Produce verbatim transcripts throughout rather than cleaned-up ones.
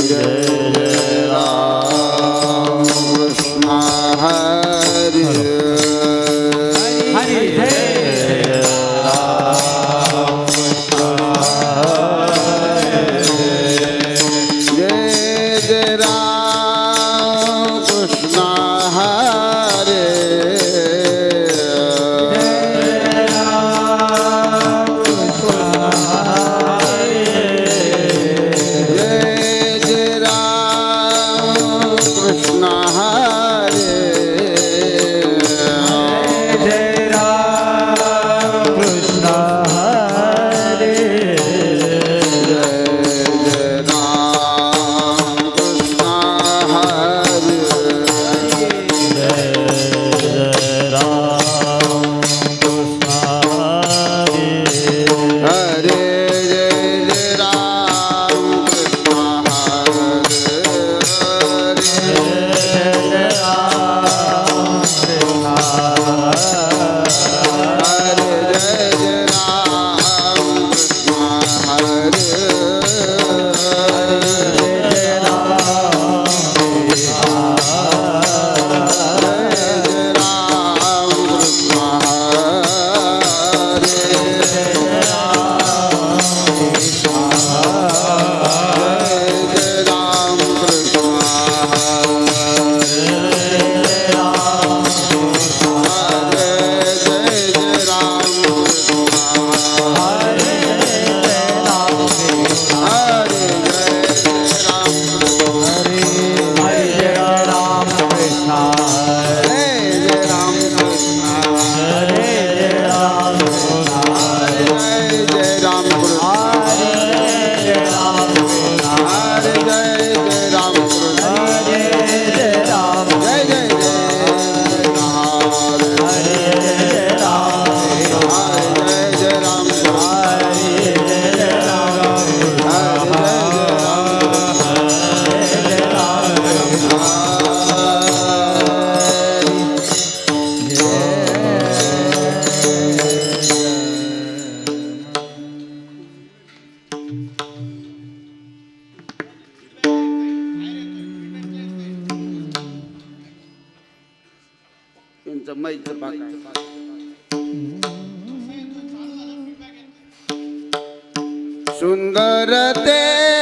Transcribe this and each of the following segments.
सुंदर ते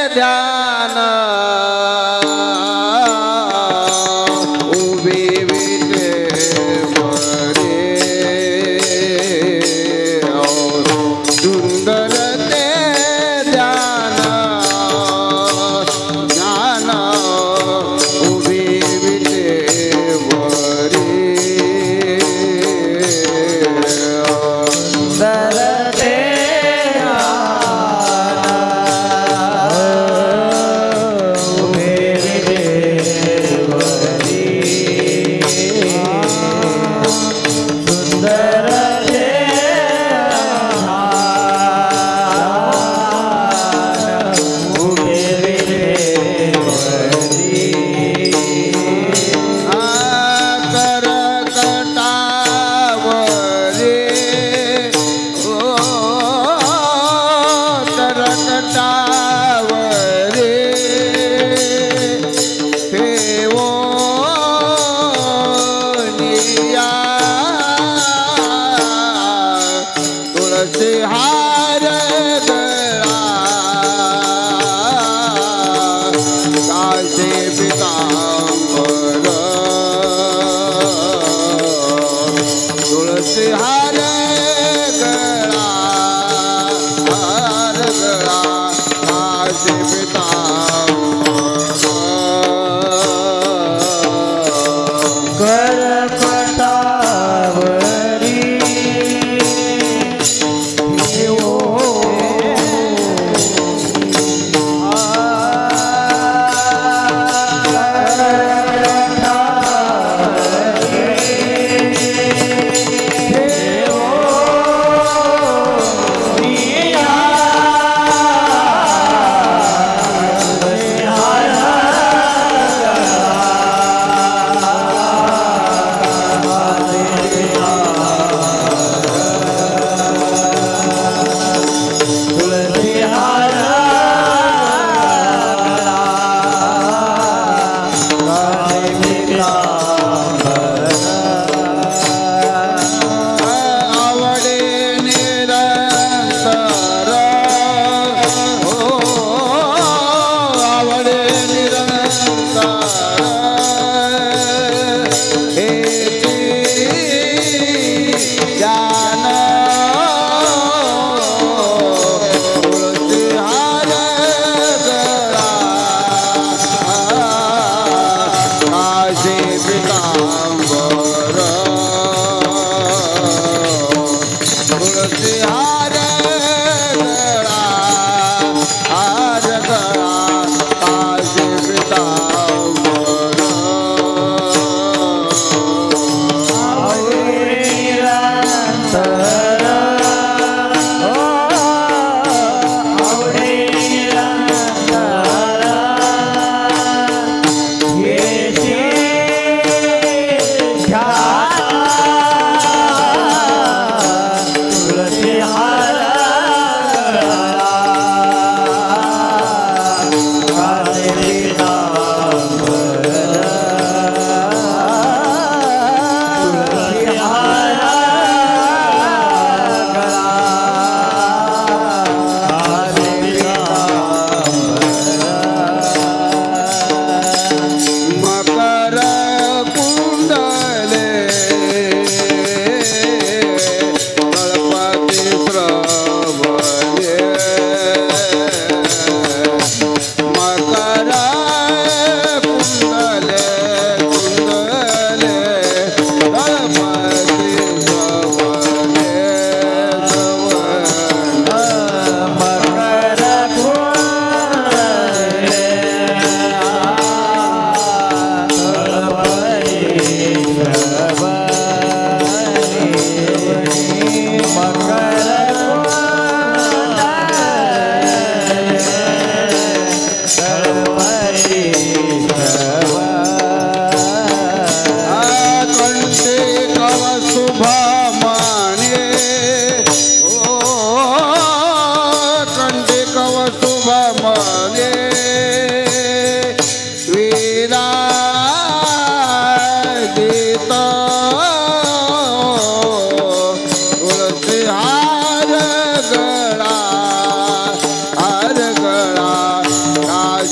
ध्यान उभी विटेवरे सुंदर ते ध्यान ज्ञान उभी विटेवरे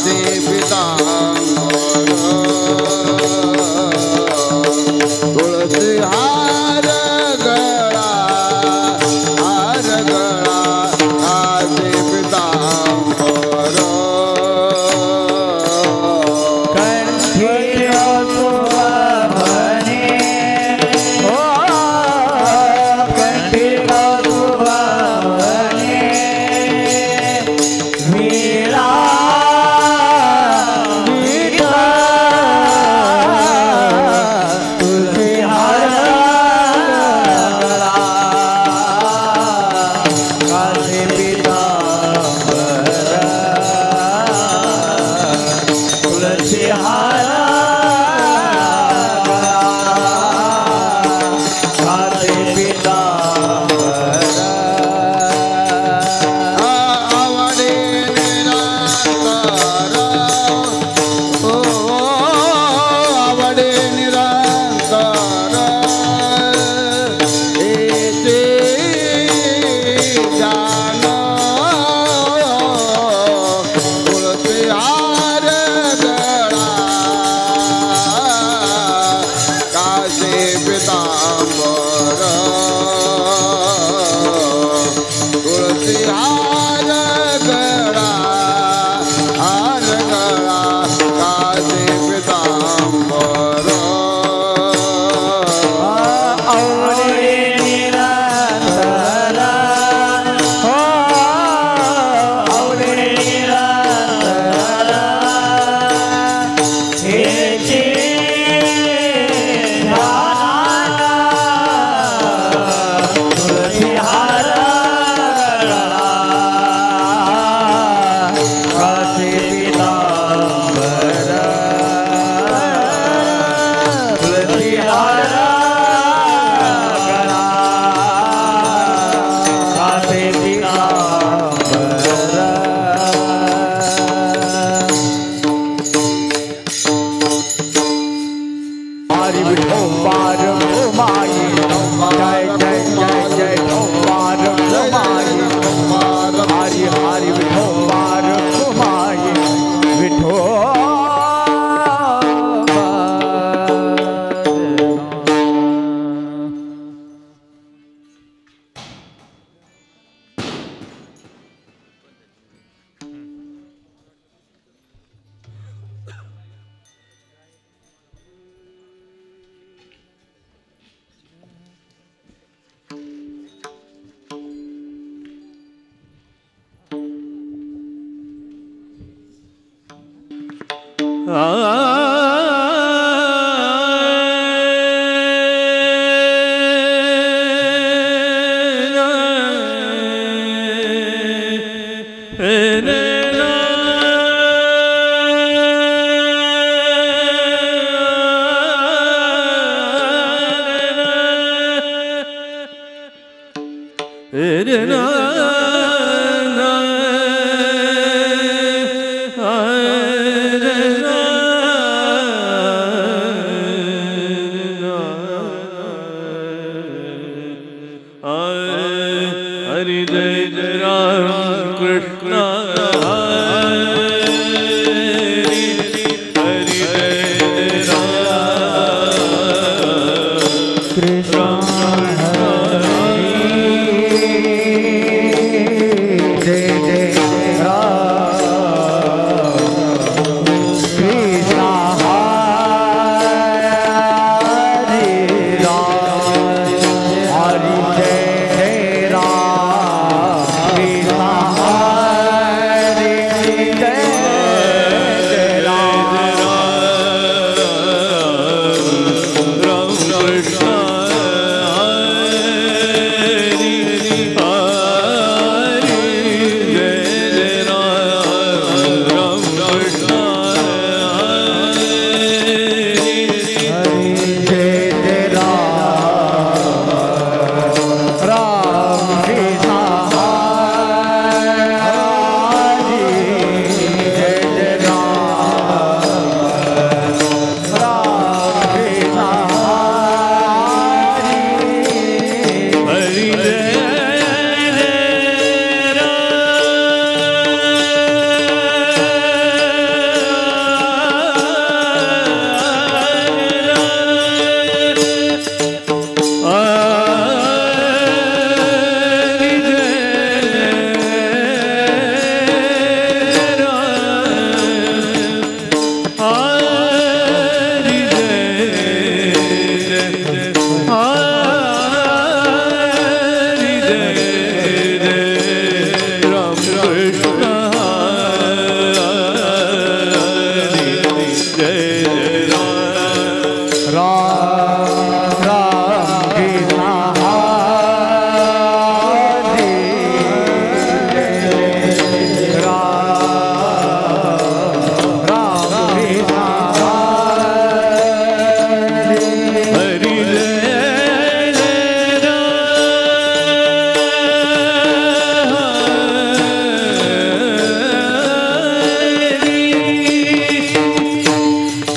कासे पितांबर तुळसी हार गळा हार गळा कासे पितांबर कंठी शोभावने हो कंठी शोभावने वीरा तुलसी हार कासे पितांबर तुलसी हार कासे पितांबर आवडे निरंतर ओ आवडे निरंतर एते जान तुळसी हार गळा कासे पितांबर तुळसी हार गळा हार गळा कासे पितांबर आवडे निरंतर हो आवडे निरंतर हेचे ध्यान तुलसी हार गळा कासे पितांबर तुलसी हार गळा कासे पितांबर हरि विठोबार माई जय जय जय जय ठोबार माई हरि हरि विठोबार माई विठोबा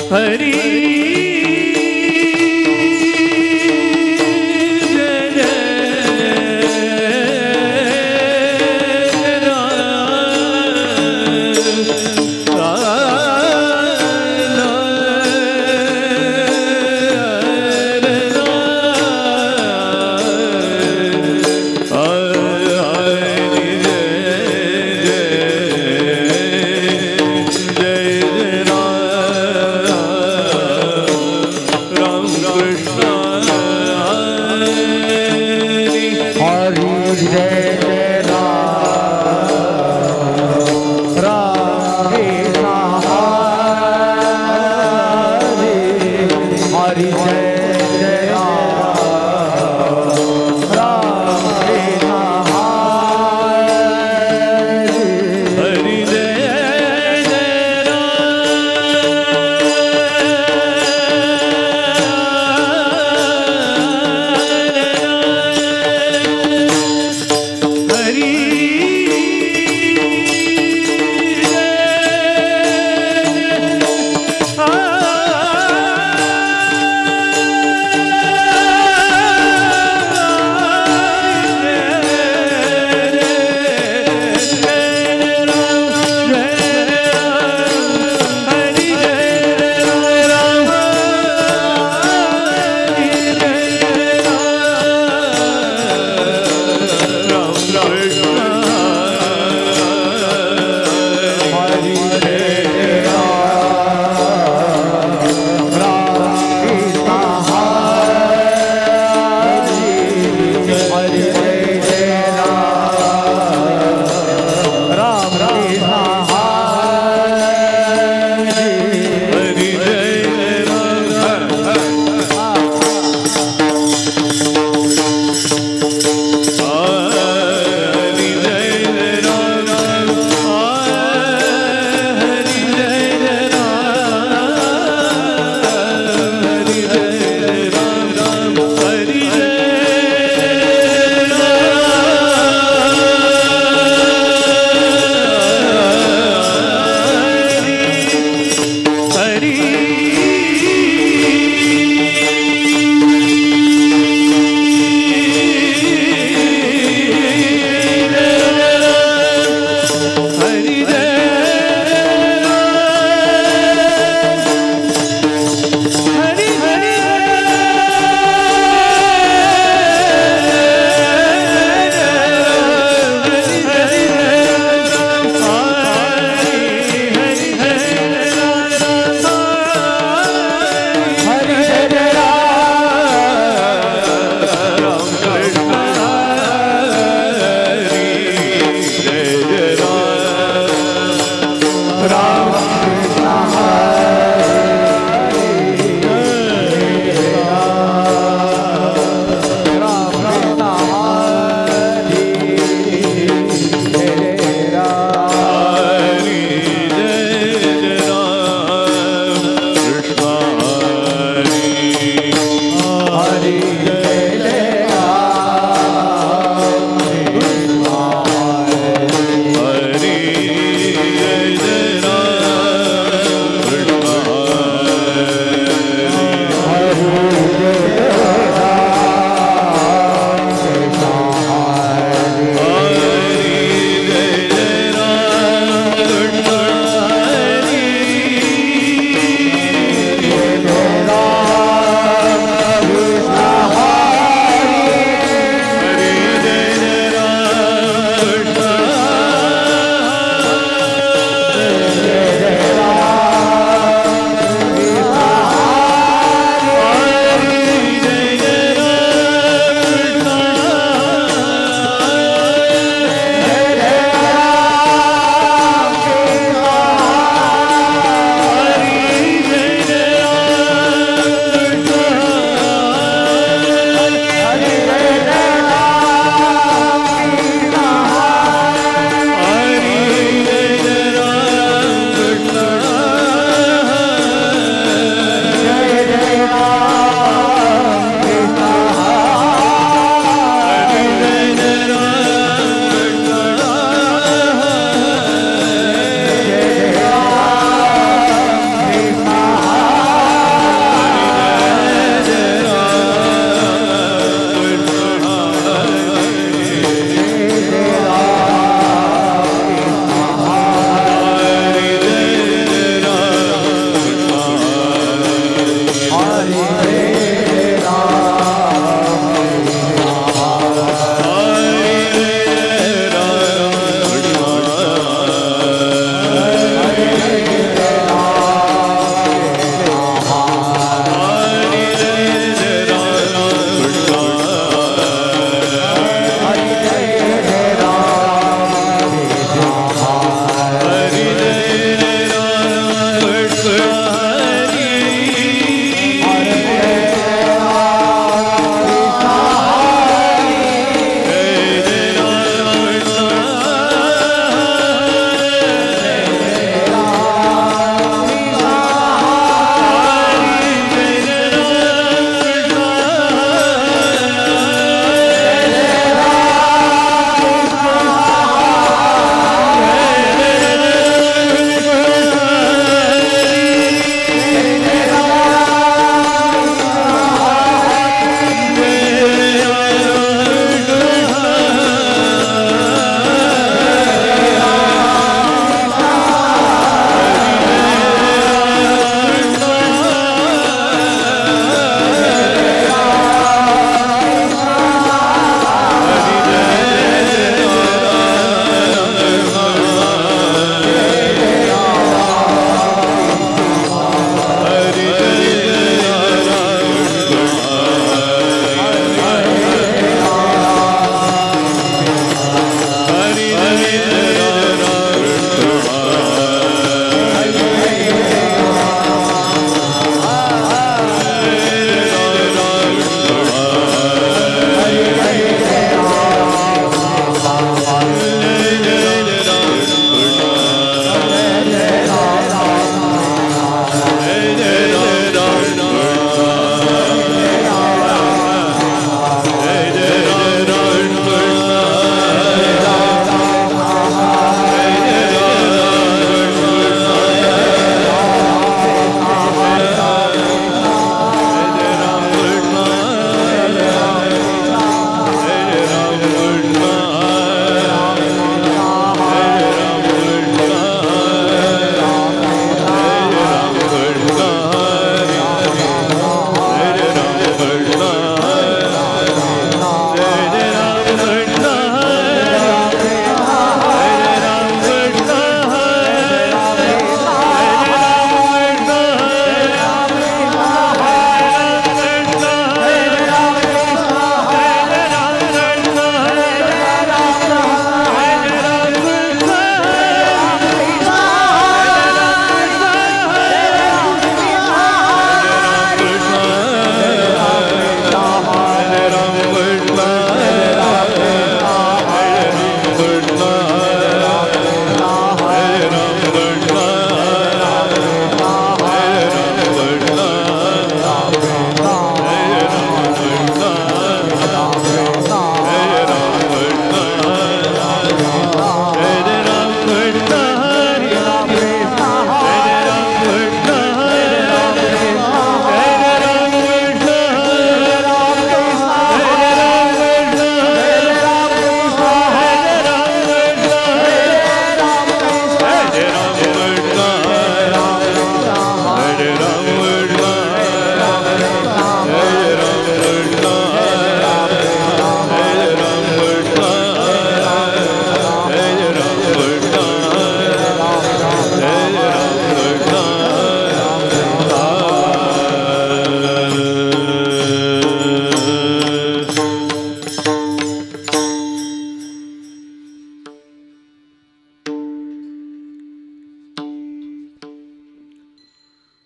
हरी जय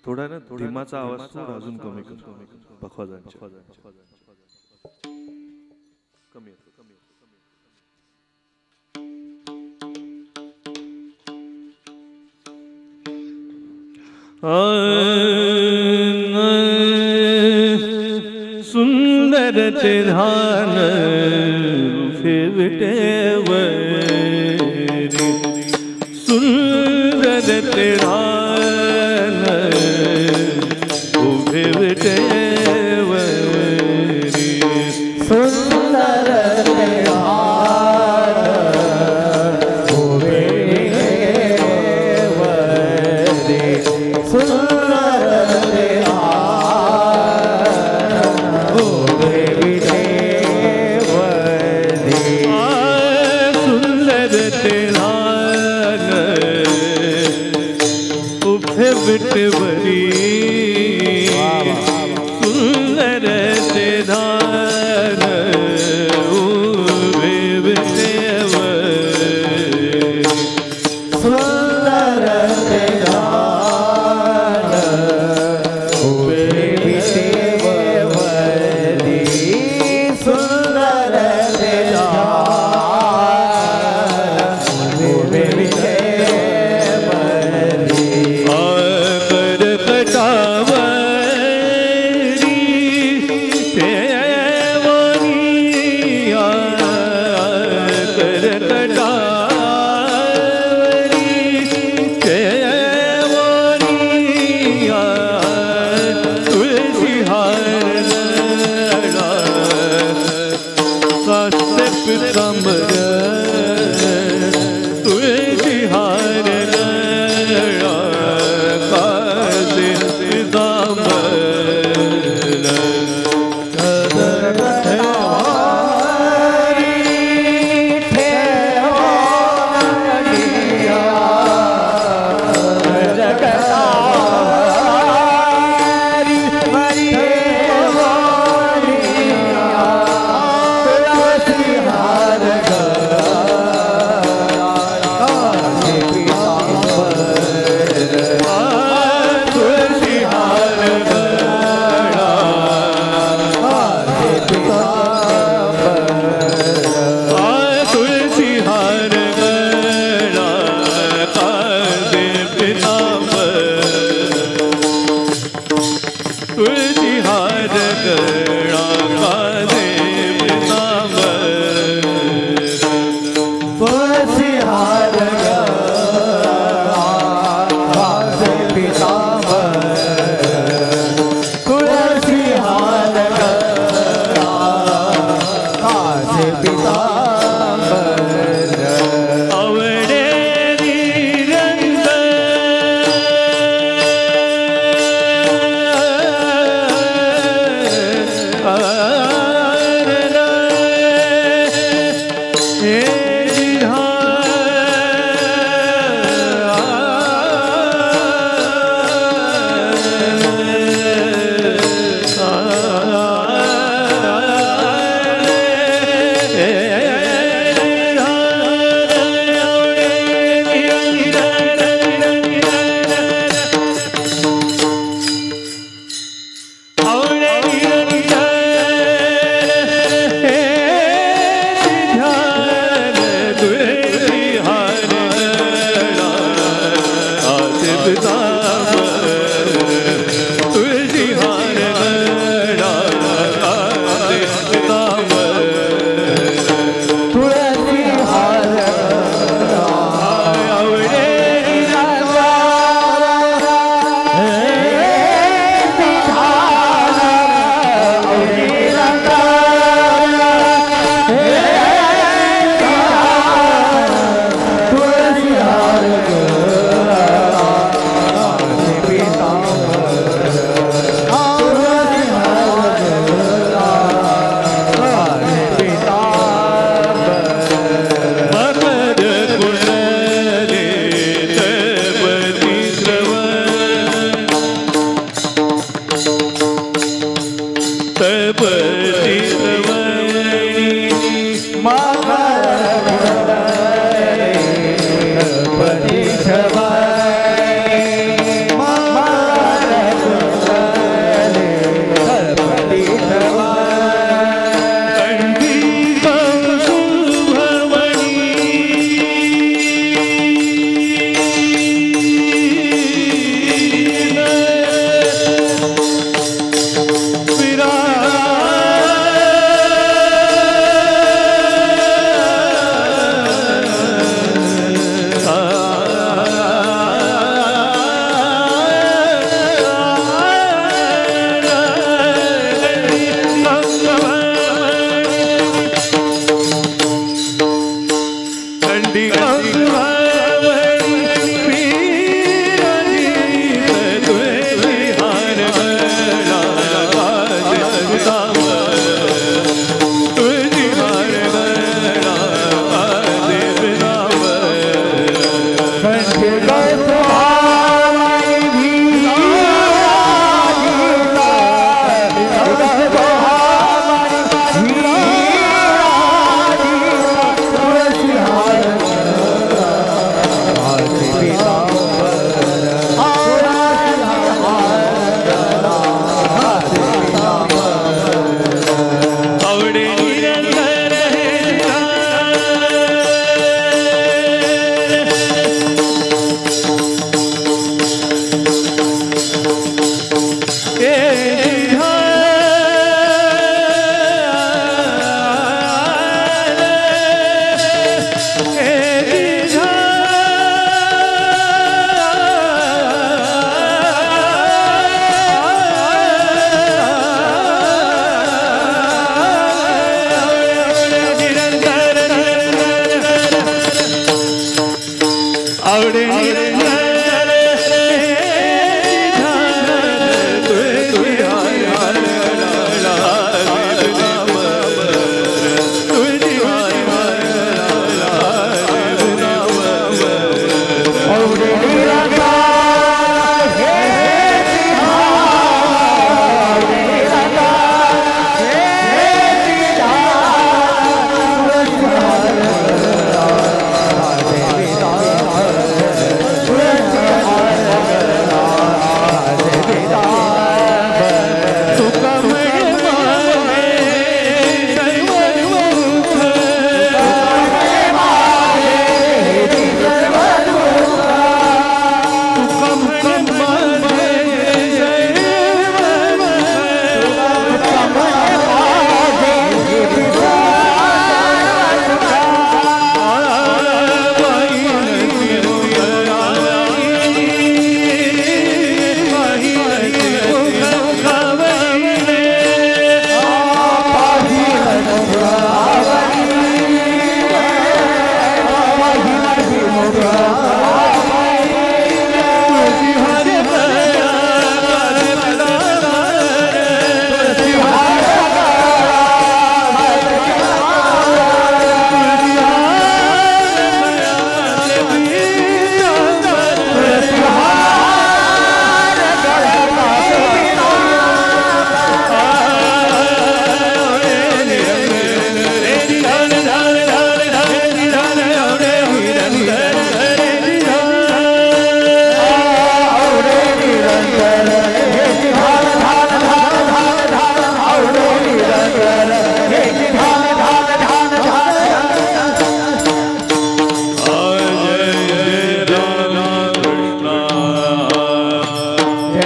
थोडा ना धीमाचा आवाज थोडा अजून कमी कर पखवाजांच्या कमी येतो कमी येतो सुंदर ते ध्यान फिरते वरी सुंदर ते ध्यान फिरते वरी सुंदर ते ध्यान फिरते वरी सुंदर ते विटवरी सुंदर ते धान उभे विटवरी सुंदर ते धान उभे विटवरी सुंदर ते धान उभे विटवरी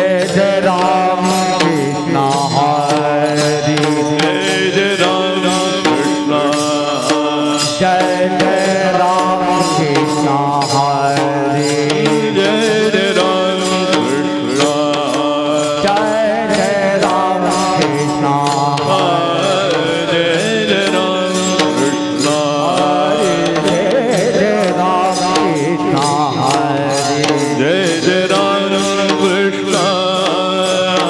जय राम कृष्ण हरि जय जय राम कृष्ण जय जय राम कृष्ण हरि जय जय राम कृष्ण जय जय राम कृष्ण जय जय राम कृष्ण जय जय राम कृष्ण हरि जय जय राम कृष्ण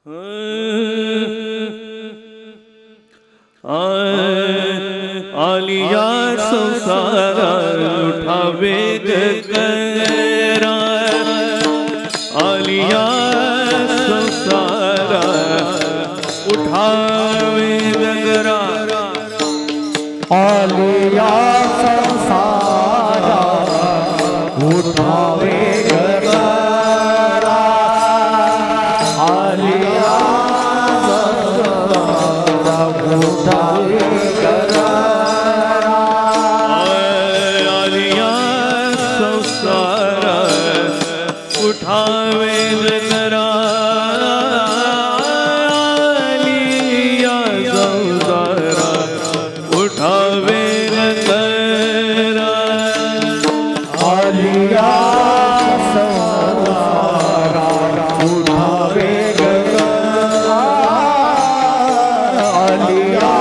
आलिया संसारा उठावे गगरा, आलिया संसारा उठावे गगरा, आलिया संसारा उठावे गगरा, आलिया संसारा उठावे गगरा, आलिया संसारा उठावे गगरा, आलिया संसारा उठावे गगरा, आलिया संसारा उठावे गगरा, आलिया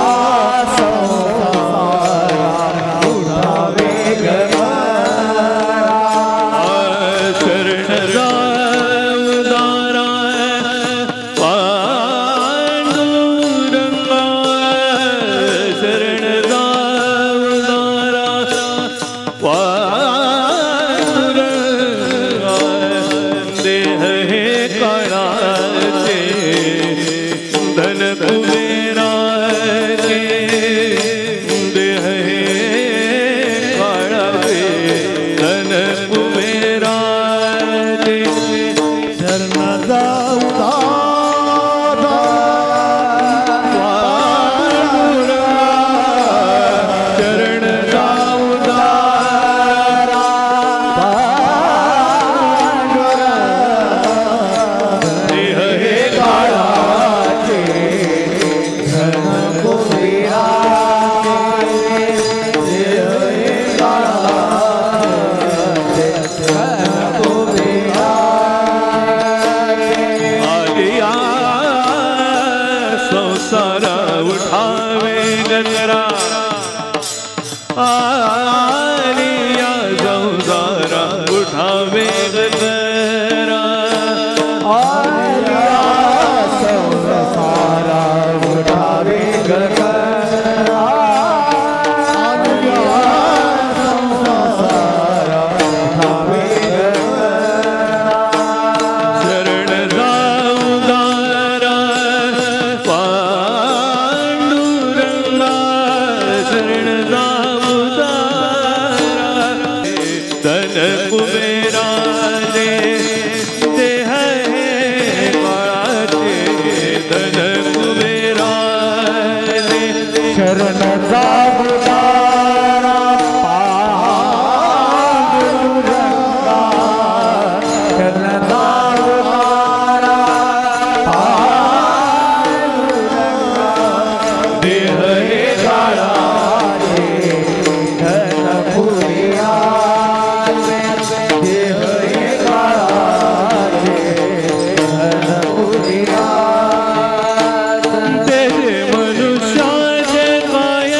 संसारा उठावे गगरा, शरण उदारा पांडुरंगा, शरण उदारा पांडुरंगा, देह हे काळाचे धन कुबेराचे, देह हे काळाचे धन कुबेराचे, शरणदा उदारा शरण उदारा देह हे काळाचे धन कुबेराचे, देह हे काळाचे धन कुबेराचे, आलिया संसारा उठावे गगरा, आलिया संसारा उठावे गगरा, आलिया संसारा उठावे गगरा, आलिया संसारा उठावे गगरा, शरण उदारा पांडुरंगा, शरण उदारा धन कुबेराचे, देह हे काळाचे धन कुबेराचे, शरण उदारा पांडुरंगा, शरण उदारा पांडुरंगा, देह हे काळाचे धन कुबेराचे, देह हे काळाचे धन कुबेराचे, तेरे मनुष्याचे काय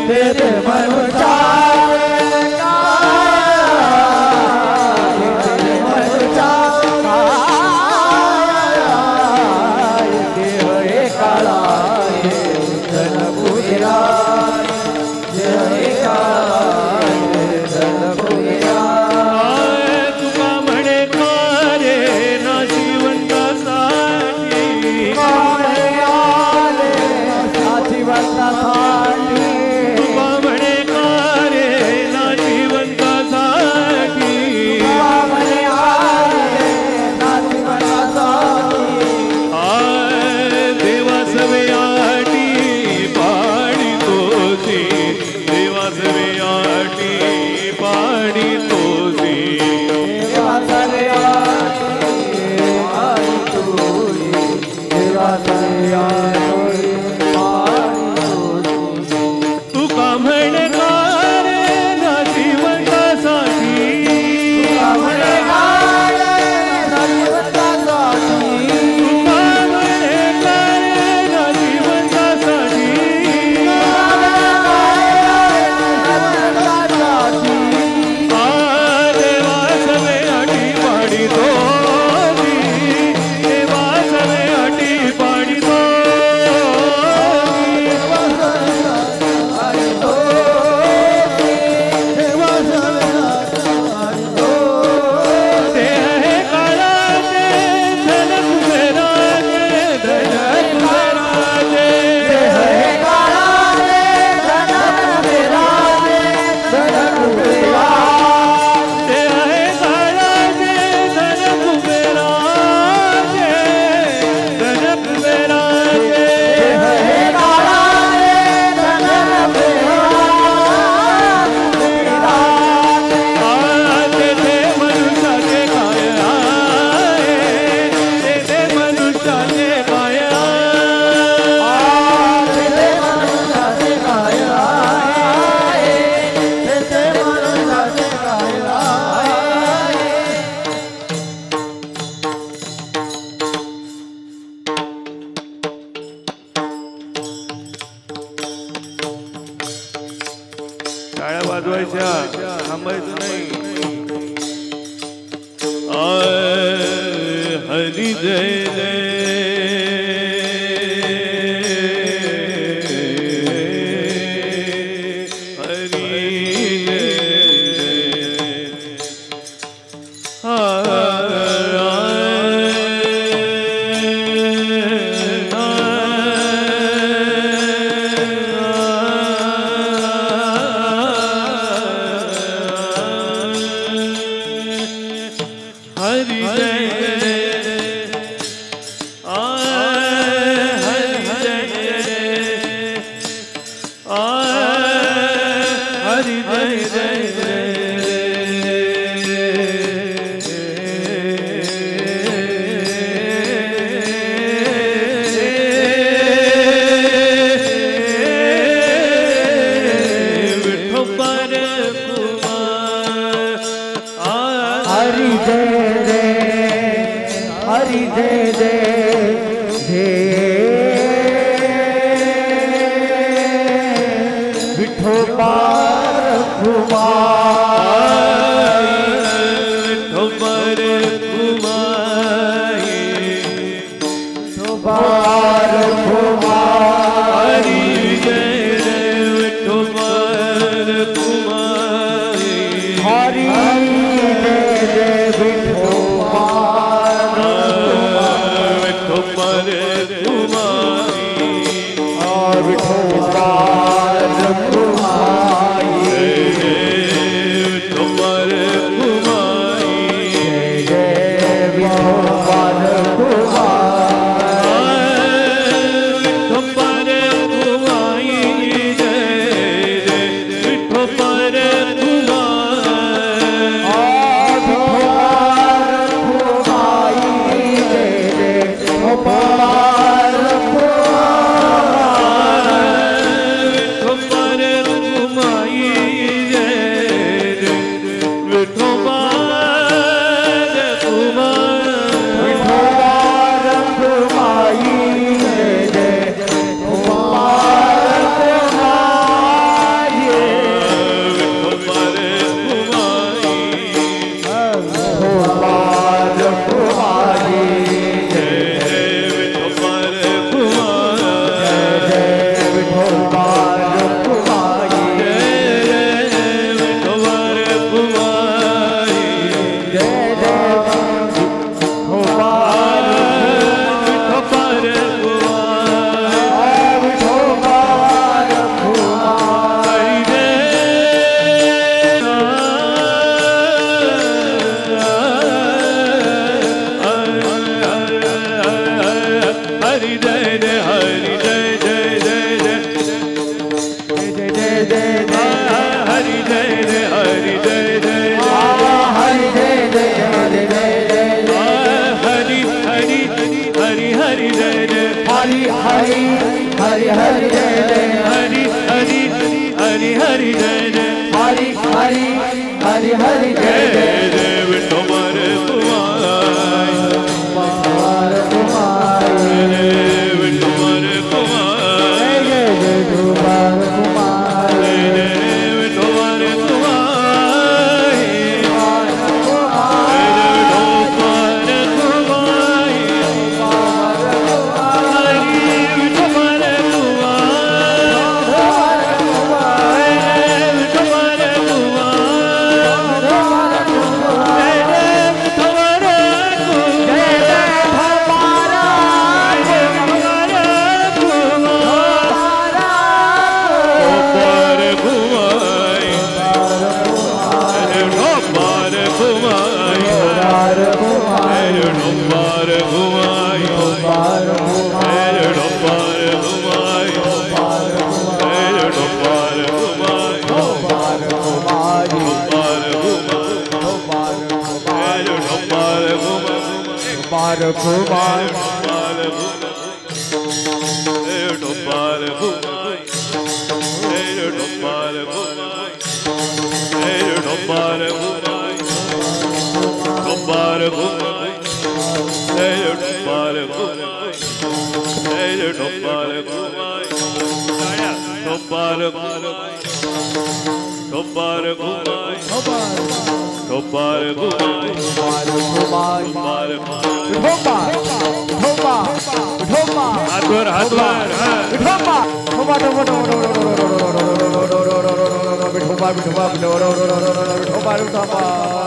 तेरे मन चाहे तेरे मन चाहे देव काला धन पूरा जय काला धन पूरा तुका म्हणे करे ना जीवंता साठी जीवंता साठी तुका म्हणे करे ना जीवंता साठी म्हणे आले ना जीवंता साठी देवा सवयाटी पाणी तोसी देवा सवयाटी पाणी तोसी देवा सवयाटी पाणी तोसी देवा सवयाटी पाणी तोसी तुका म्हणे करे ना जीवंतासाठी तुका म्हणे आले ना जीवंता साठी तुका म्हणे करे ना जीवंतासाठी आ देवा सवयाटी पाणी तोसी देवा सवयाटी पाणी तोसी ते है काळाचे धन कुबेराचे धन कुबेराचे ते है काळाचे धन कुबेराचे धन कुबेराचे ते आहे काळाचे धन कुबेराचे धन कुबेराचे ते है काळाचे धन कुबेराचे आ तेथे मनुष्याचे काय आहे तेथे मनुष्याचे काय आहे तेथे मनुष्याचे काय आहे तेथे मनुष्याचे काय आहे टाळ्या वाजवायच्या थांबायचं नाही आ हरी जय जय हरी जय आ हरि जय आ हरि जय आ हरि जय जय विठोबर कुमार आ हरि जय जय हरि जय जय हे विठोबार कुमार विठोबर कुमार विठोबार कुमार हरि जय जय विठोबर कुमार हरि जय जय विठोबार विठोबर कुमार और विठोबार कुमार विठोबर हरि हरि जय जय हरि हरि हरि हरि जय जय जय विठोबार कुमार कुमार कुमार जय विठोबार कुमार जय जय जय कुमार कुमार जय विठोबार कुमार कुमार हाथवर हाथवर विठोबा विठोबा विठोबा विठोबा विठोबा विठोबा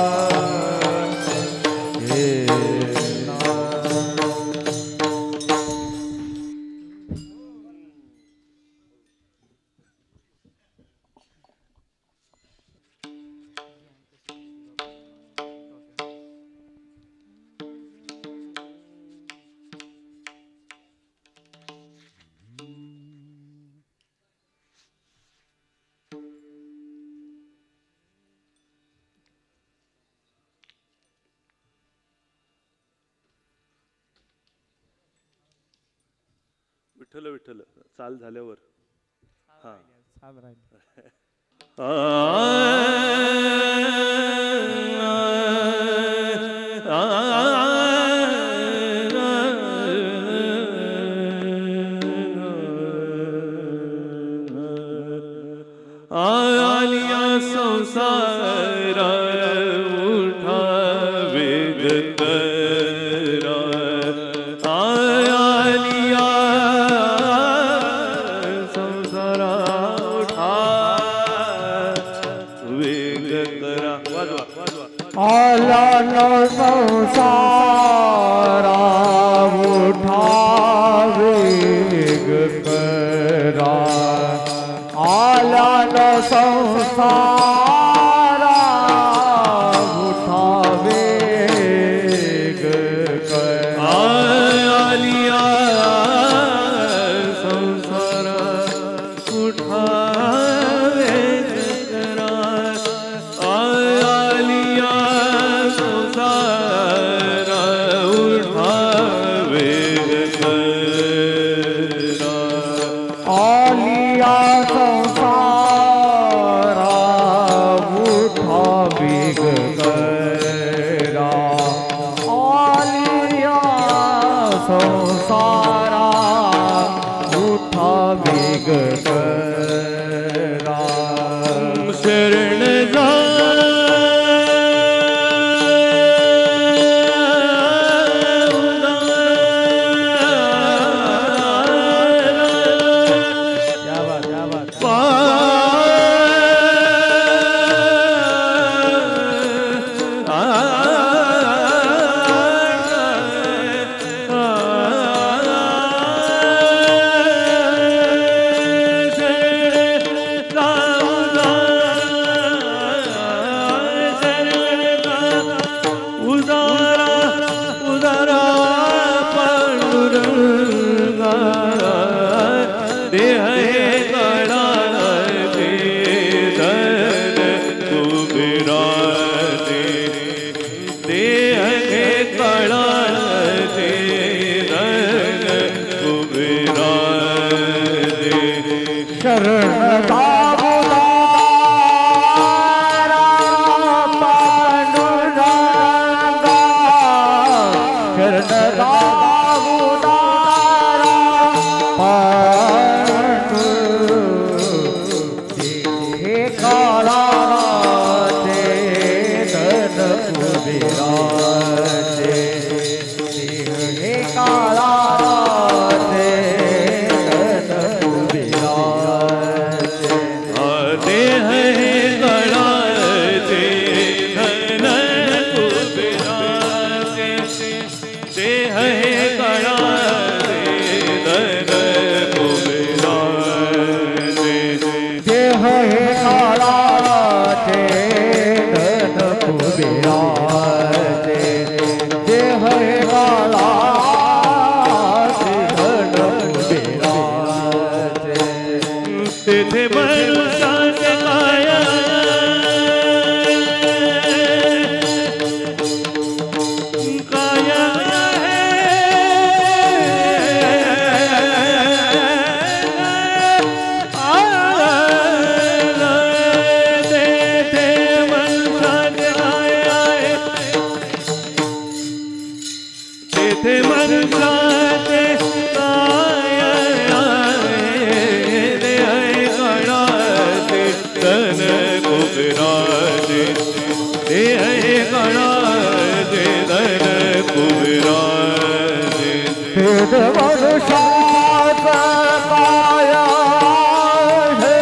विठ्ठल विठ्ठल चाल झाल्यावर हा आलिया संसार उठा वेग करा आलिया संसार उठा वेग करा आला नो संसारा उठा वेग करा आला नो संसारा उठा वेग करा आलिया संसार उठा वेग करा आलिया संसार उठा वेग करा आलिया संसारा उठा वेग करा आलिया संसारा उठा वेग करा शरण जा क्या बात क्या बात आ काळाचे धन कुबेराचे देह हे काळाचे धन कुबेराचे देह हे काळाचे धन कुबेराचे देह हे काळाचे धन कुबेराचे देह हे काळाचे धन कुबेराचे देह हे काळाचे धन कुबेराचे तेथे मनुष्याचे काया काया तेथे मनुष्याचे काया धन कुबेराचे देह हे काळाचे धन कुबेराचे तेथ मनुष्याचा काया हे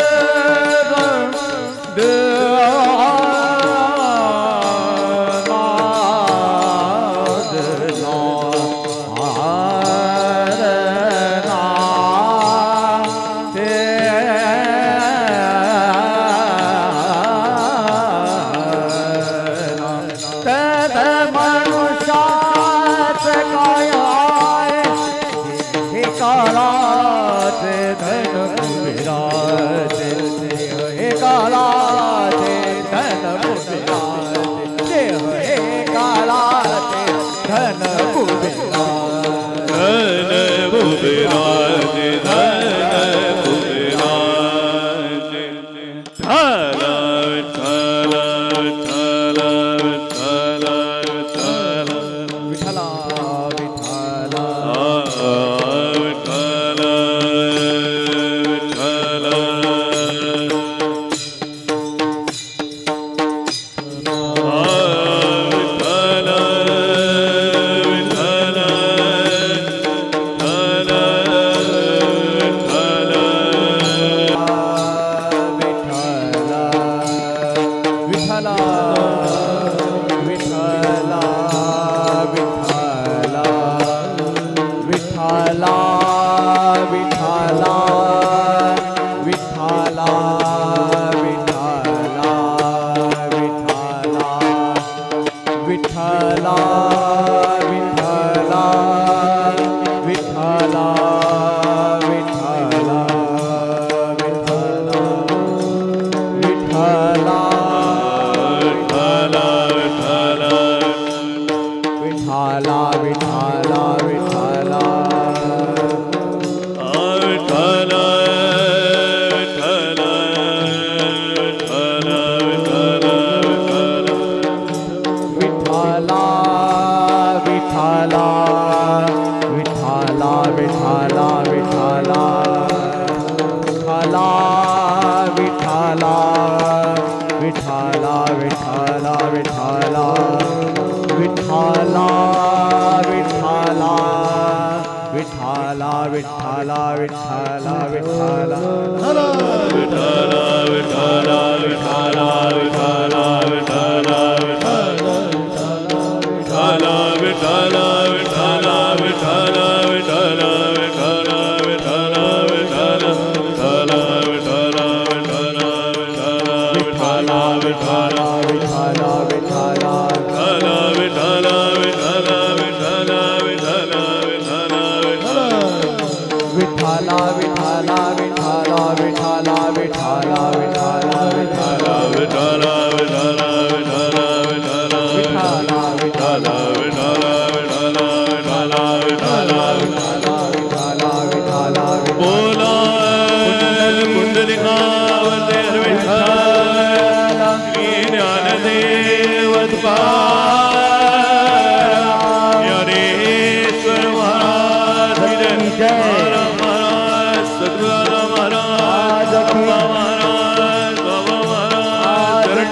काळाचे धन कुबेराचे हे काळाचे धन कुबेराचे देह हे काळाचे धन कुबेराचे धन कुबेराचे धन कुबेराचे थाला थाला थाला थाला थाला विठला विठला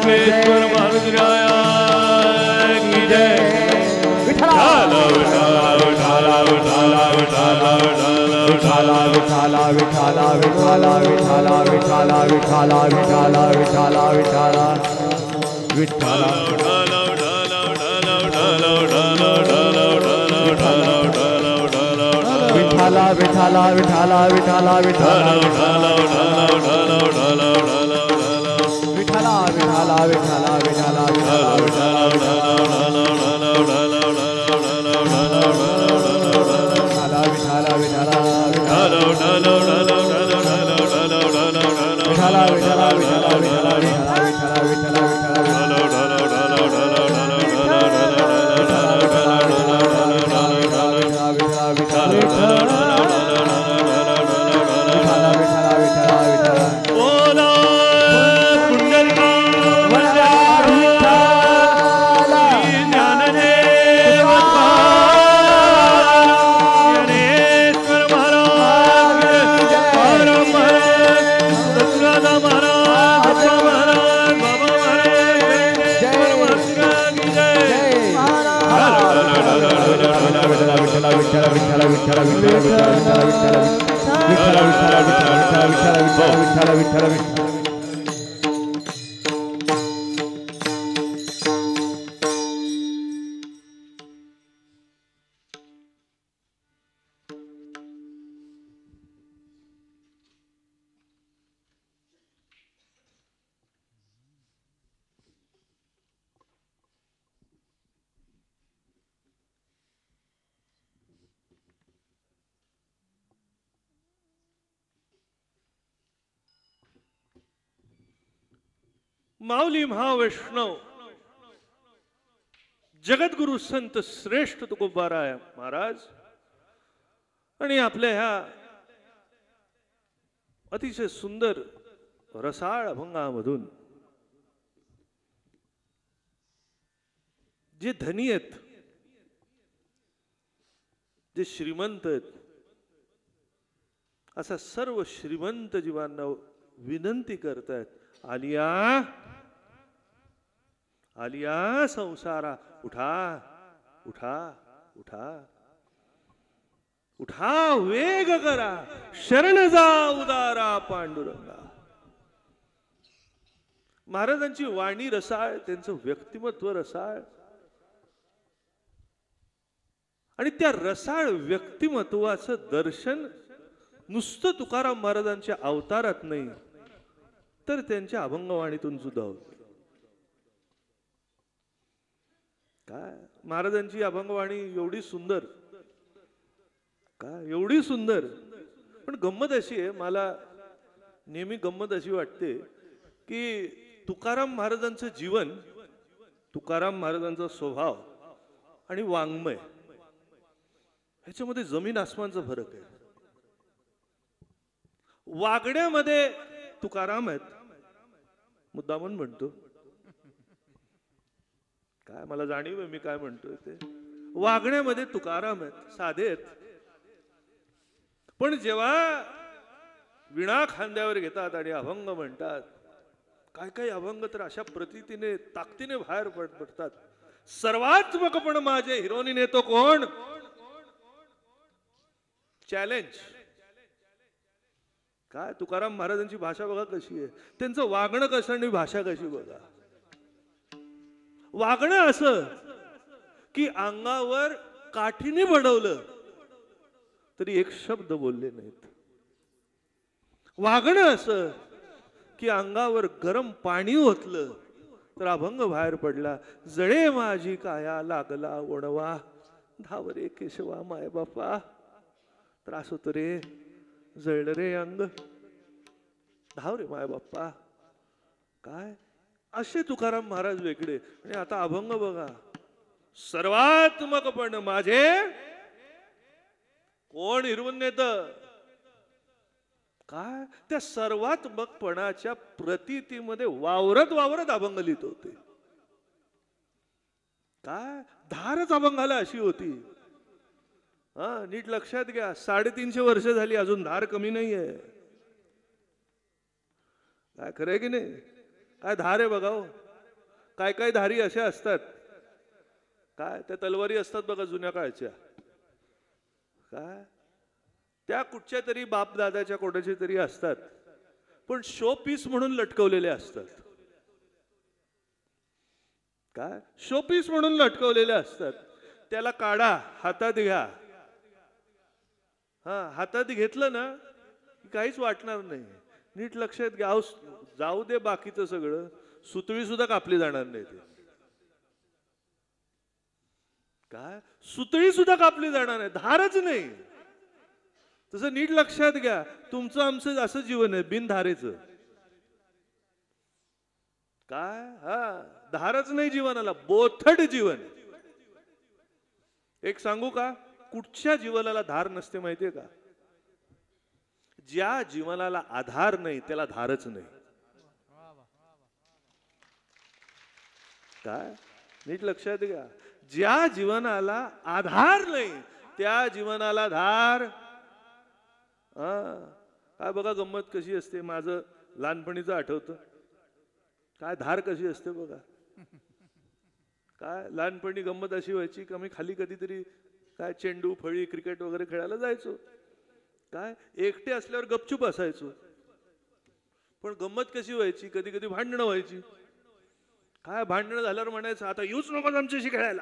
राघवेश्वर मारुतिराया की जय विठ्ठल विठ्ठल विठ्ठल विठ्ठल विठ्ठल विठ्ठल विठाला विठाला विठाला विठाला विठाला विठाला विठाला विठाला विठाला विठाला विठाला विठाला विठाला विठाला विठाला विठाला विठाला विठाला माऊली महावैष्णव जगद्गुरु संत श्रेष्ठ तुकोबाराय महाराज आणि आपल्या ह्या अतिशय सुंदर रसाळ अभंगामधून जे धनी आहेत, जे श्रीमंत आहेत, असा सर्व श्रीमंत जीवांना विनंती करतायत, आलिया आलिया संसारा उठा उठा उठा उठा वेग करा, शरण जा उदारा पांडुरंगा. महाराजांची वाणी रसाळ, त्यांचं व्यक्तिमत्व रसाळ आणि त्या रसाळ व्यक्तिमत्वाचं दर्शन नुसतं तुकाराम महाराजांच्या अवतारात नाही तर त्यांच्या अभंगवाणीतून सुद्धा होत. काय महाराजांची अभंगवाणी एवढी सुंदर, काय एवढी सुंदर. पण गंमत अशी आहे, मला नेहमी गंमत अशी वाटते की तुकाराम महाराजांचं जीवन, तुकाराम महाराजांचा स्वभाव आणि वाङ्मय ह्याच्यामध्ये जमीन आसमानचा फरक आहे. वागण्यामध्ये तुकाराम आहेत, मुद्दामून म्हणतो, काय मला जाणीव आहे मी काय म्हणतोय ते. वागण्यामध्ये तुकाराम आहेत, साधे आहेत. पण जेव्हा विणा खांद्यावर घेतात आणि अभंग म्हणतात, काय काय अभंग तर अशा प्रतीतीने ताकदीने बाहेर पडतात. सर्वात्मक पण माझे हिरोनी नेतो कोण, चॅलेंज. काय तुकाराम महाराजांची भाषा बघा कशी आहे, त्यांचं वागणं कसं आणि भाषा कशी बघा. वागणं असं की अंगावर काठीने बडवलं तरी एक शब्द बोलले नाहीत. वागणं असं की अंगावर गरम पाणी ओतलं तर अभंग बाहेर पडला. जळे माझी काया लागला ओणवा, धावरे केशवा माय बापा. त्रास होतो रे, जळलं रे अंग, धाव रे माय बाप्पा. काय असे तुकाराम महाराज वेगळे. आणि आता अभंग बघा, सर्वात्मक पण माझे कोण हिरवून नेत. काय त्या सर्वात्मकपणाच्या प्रतीतीमध्ये वावरत वावरत अभंग लिहित होते. काय धारच अभंगाला अशी होती. हा नीट लक्षात घ्या, साडेतीनशे वर्ष झाली अजून धार कमी नाहीये. काय खरंय की नाही, काय धार आहे बघा. काय काय धारी अशा असतात, काय त्या तलवारी असतात बघा जुन्या काळच्या, काय त्या कुठच्या तरी बाप दादाच्या कोणाच्या तरी असतात, पण शो पीस म्हणून लटकवलेले असतात. काय शो पीस म्हणून लटकवलेले असतात. त्याला काढा, हातात घ्या. हा हातात घेतलं ना की काहीच वाटणार नाही. नीट लक्षात घ्या. अहो, जाऊ दे बाकीचं सगळं, सुतळी सुद्धा कापली जाणार नाही. ते काय सुतळी सुद्धा कापली जाणार नाही, धारच नाही. तसं नीट लक्षात घ्या. तुमचं आमचं असं जीवन आहे बिनधारेचं. काय हा धारच नाही जीवनाला, बोथट जीवन. एक सांगू का, कुठच्या जीवनाला धार नसते माहितीये का? ज्या जीवनाला आधार नाही त्याला धारच नाही. काय नीट लक्षात घ्या. ज्या जीवनाला आधार नाही त्या जीवनाला धार. हा काय बघा गंमत कशी असते. माझं लहानपणीचं आठवतं. काय धार कशी असते बघा. काय लहानपणी गंमत अशी व्हायची की आम्ही खाली कधीतरी काय चेंडू फळी क्रिकेट वगैरे खेळायला जायचो. काय एकटे असल्यावर गपचूप असायचो. पण गंमत कशी व्हायची, कधी कधी भांडणं व्हायची. काय भांडणं झाल्यावर म्हणायचं आता येऊच नको आमच्याशी खेळायला.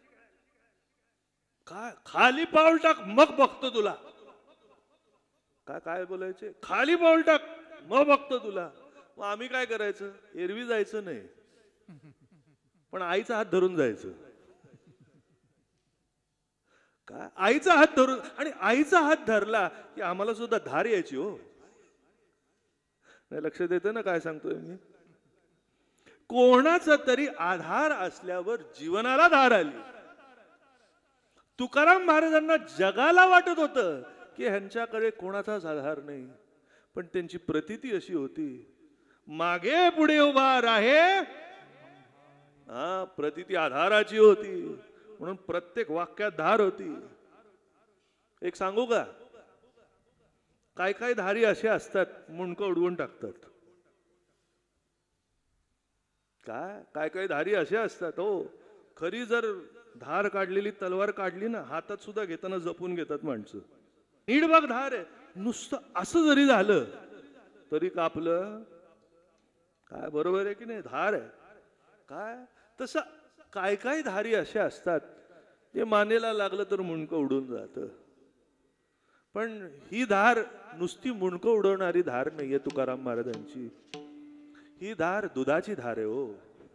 काय खाली पाऊल टाक मग बघतो तुला. काय काय बोलायचे, खाली पाऊल टाक मग बघतो तुला. मग आम्ही काय करायचं, एरवी जायचं नाही पण आईचा हात धरून जायचं. काय आईचा हात धरून, आणि आईचा हात धरला की आम्हाला सुद्धा धार यायची. हो नाही लक्षात येतं ना काय सांगतोय मी. कोणाचा तरी आधार असल्यावर जीवनाला धार आली. तुकाराम महाराजांना जगाला वाटत होतं की ह्यांच्याकडे कोणाचाच आधार नाही, पण त्यांची प्रतीती अशी होती, मागे पुढे उभा राहे. हा प्रतीती आधाराची होती, म्हणून प्रत्येक वाक्यात धार होती. एक सांगू का, काय काय धारी असे असतात मुंडकं उडवून टाकतात. काय काय काय धारी असे असतात. हो खरी जर धार काढलेली तलवार काढली ना, हातात सुद्धा घेताना जपून घेतात माणसं. नीट बघ धार आहे. नुसतं असं जरी झालं तरी कापलं. काय बरोबर आहे की नाही. धार आहे. काय तसं काय काय धारी असे असतात जे मानेला लागलं तर मुंडकं उडून जातं. पण ही धार नुसती मुंडकं उडवणारी धार नाहीये तुकाराम महाराजांची. ही धार दुधाची धार आहे. हो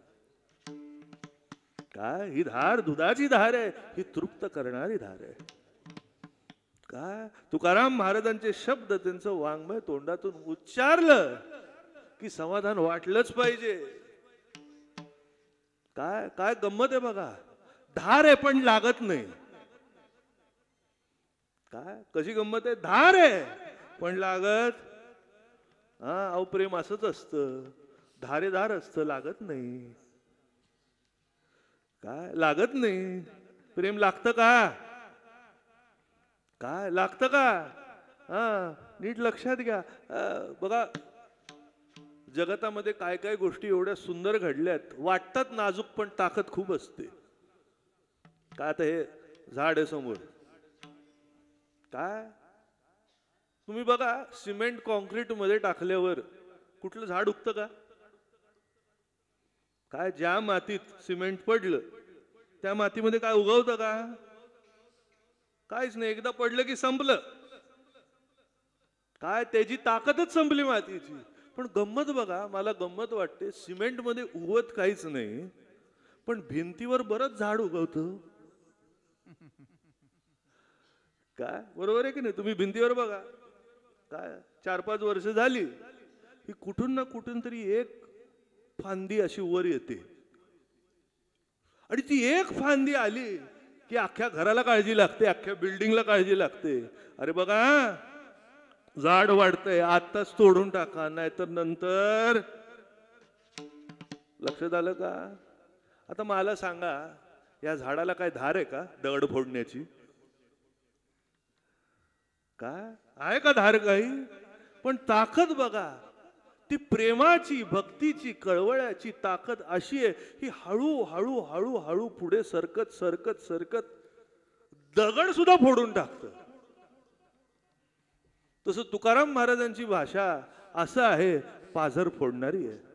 काय ही धार दुधाची धार आहे. ही तृप्त करणारी धार आहे. काय तुकाराम महाराजांचे शब्द, त्यांचं वाङ्मय तोंडातून उच्चारलं की समाधान वाटलंच पाहिजे. काय काय गंमत आहे बघा. धार आहे पण लागत नाही. काय कशी गंमत आहे. धार आहे पण लागत. हा अहो प्रेम असंच असतं, धारेधार असतं, लागत नाही. काय लागत नाही. प्रेम लागतं का. काय लागतं का. हा नीट लक्षात घ्या. बघा जगतामध्ये काय काय गोष्टी एवढ्या सुंदर घडल्यात, वाटतात नाजूक पण ताकद खूप असते. काय आता हे झाड आहे समोर. काय तुम्ही बघा सिमेंट कॉन्क्रीट मध्ये टाकल्यावर कुठलं झाड उगतं का. काय ज्या मातीत सिमेंट पडलं त्या मातीमध्ये काय उगवतं का. काहीच नाही. एकदा पडलं की संपलं. काय त्याची ताकदच संपली मातीची. पण गंमत बघा, मला गंमत वाटते, सिमेंट मध्ये उगवत काहीच नाही पण भिंतीवर बरंच झाड उगवतं. काय बरोबर आहे की नाही. तुम्ही भिंतीवर बघा. काय चार पाच वर्ष झाली की कुठून ना कुठून तरी एक फांदी अशी वर येते, आणि ती एक फांदी आली की अख्ख्या घराला काळजी लागते, अख्ख्या बिल्डिंगला काळजी लागते. अरे बघा झाड वाढतंय, आताच तोडून टाका, नाहीतर नंतर. लक्षात आलं का. आता मला सांगा, या झाडाला काय धार आहे का दगड फोडण्याची. काय आहे का धार काही. पण ताकद बघा. ती प्रेमाची भक्तीची कळवळ्याची ताकद अशी आहे ही हळू हळू हळू हळू पुढे सरकत सरकत सरकत दगड सुद्धा फोडून टाकतं. तसं तुकाराम महाराजांची भाषा असं आहे, पाझर फोडणारी आहे,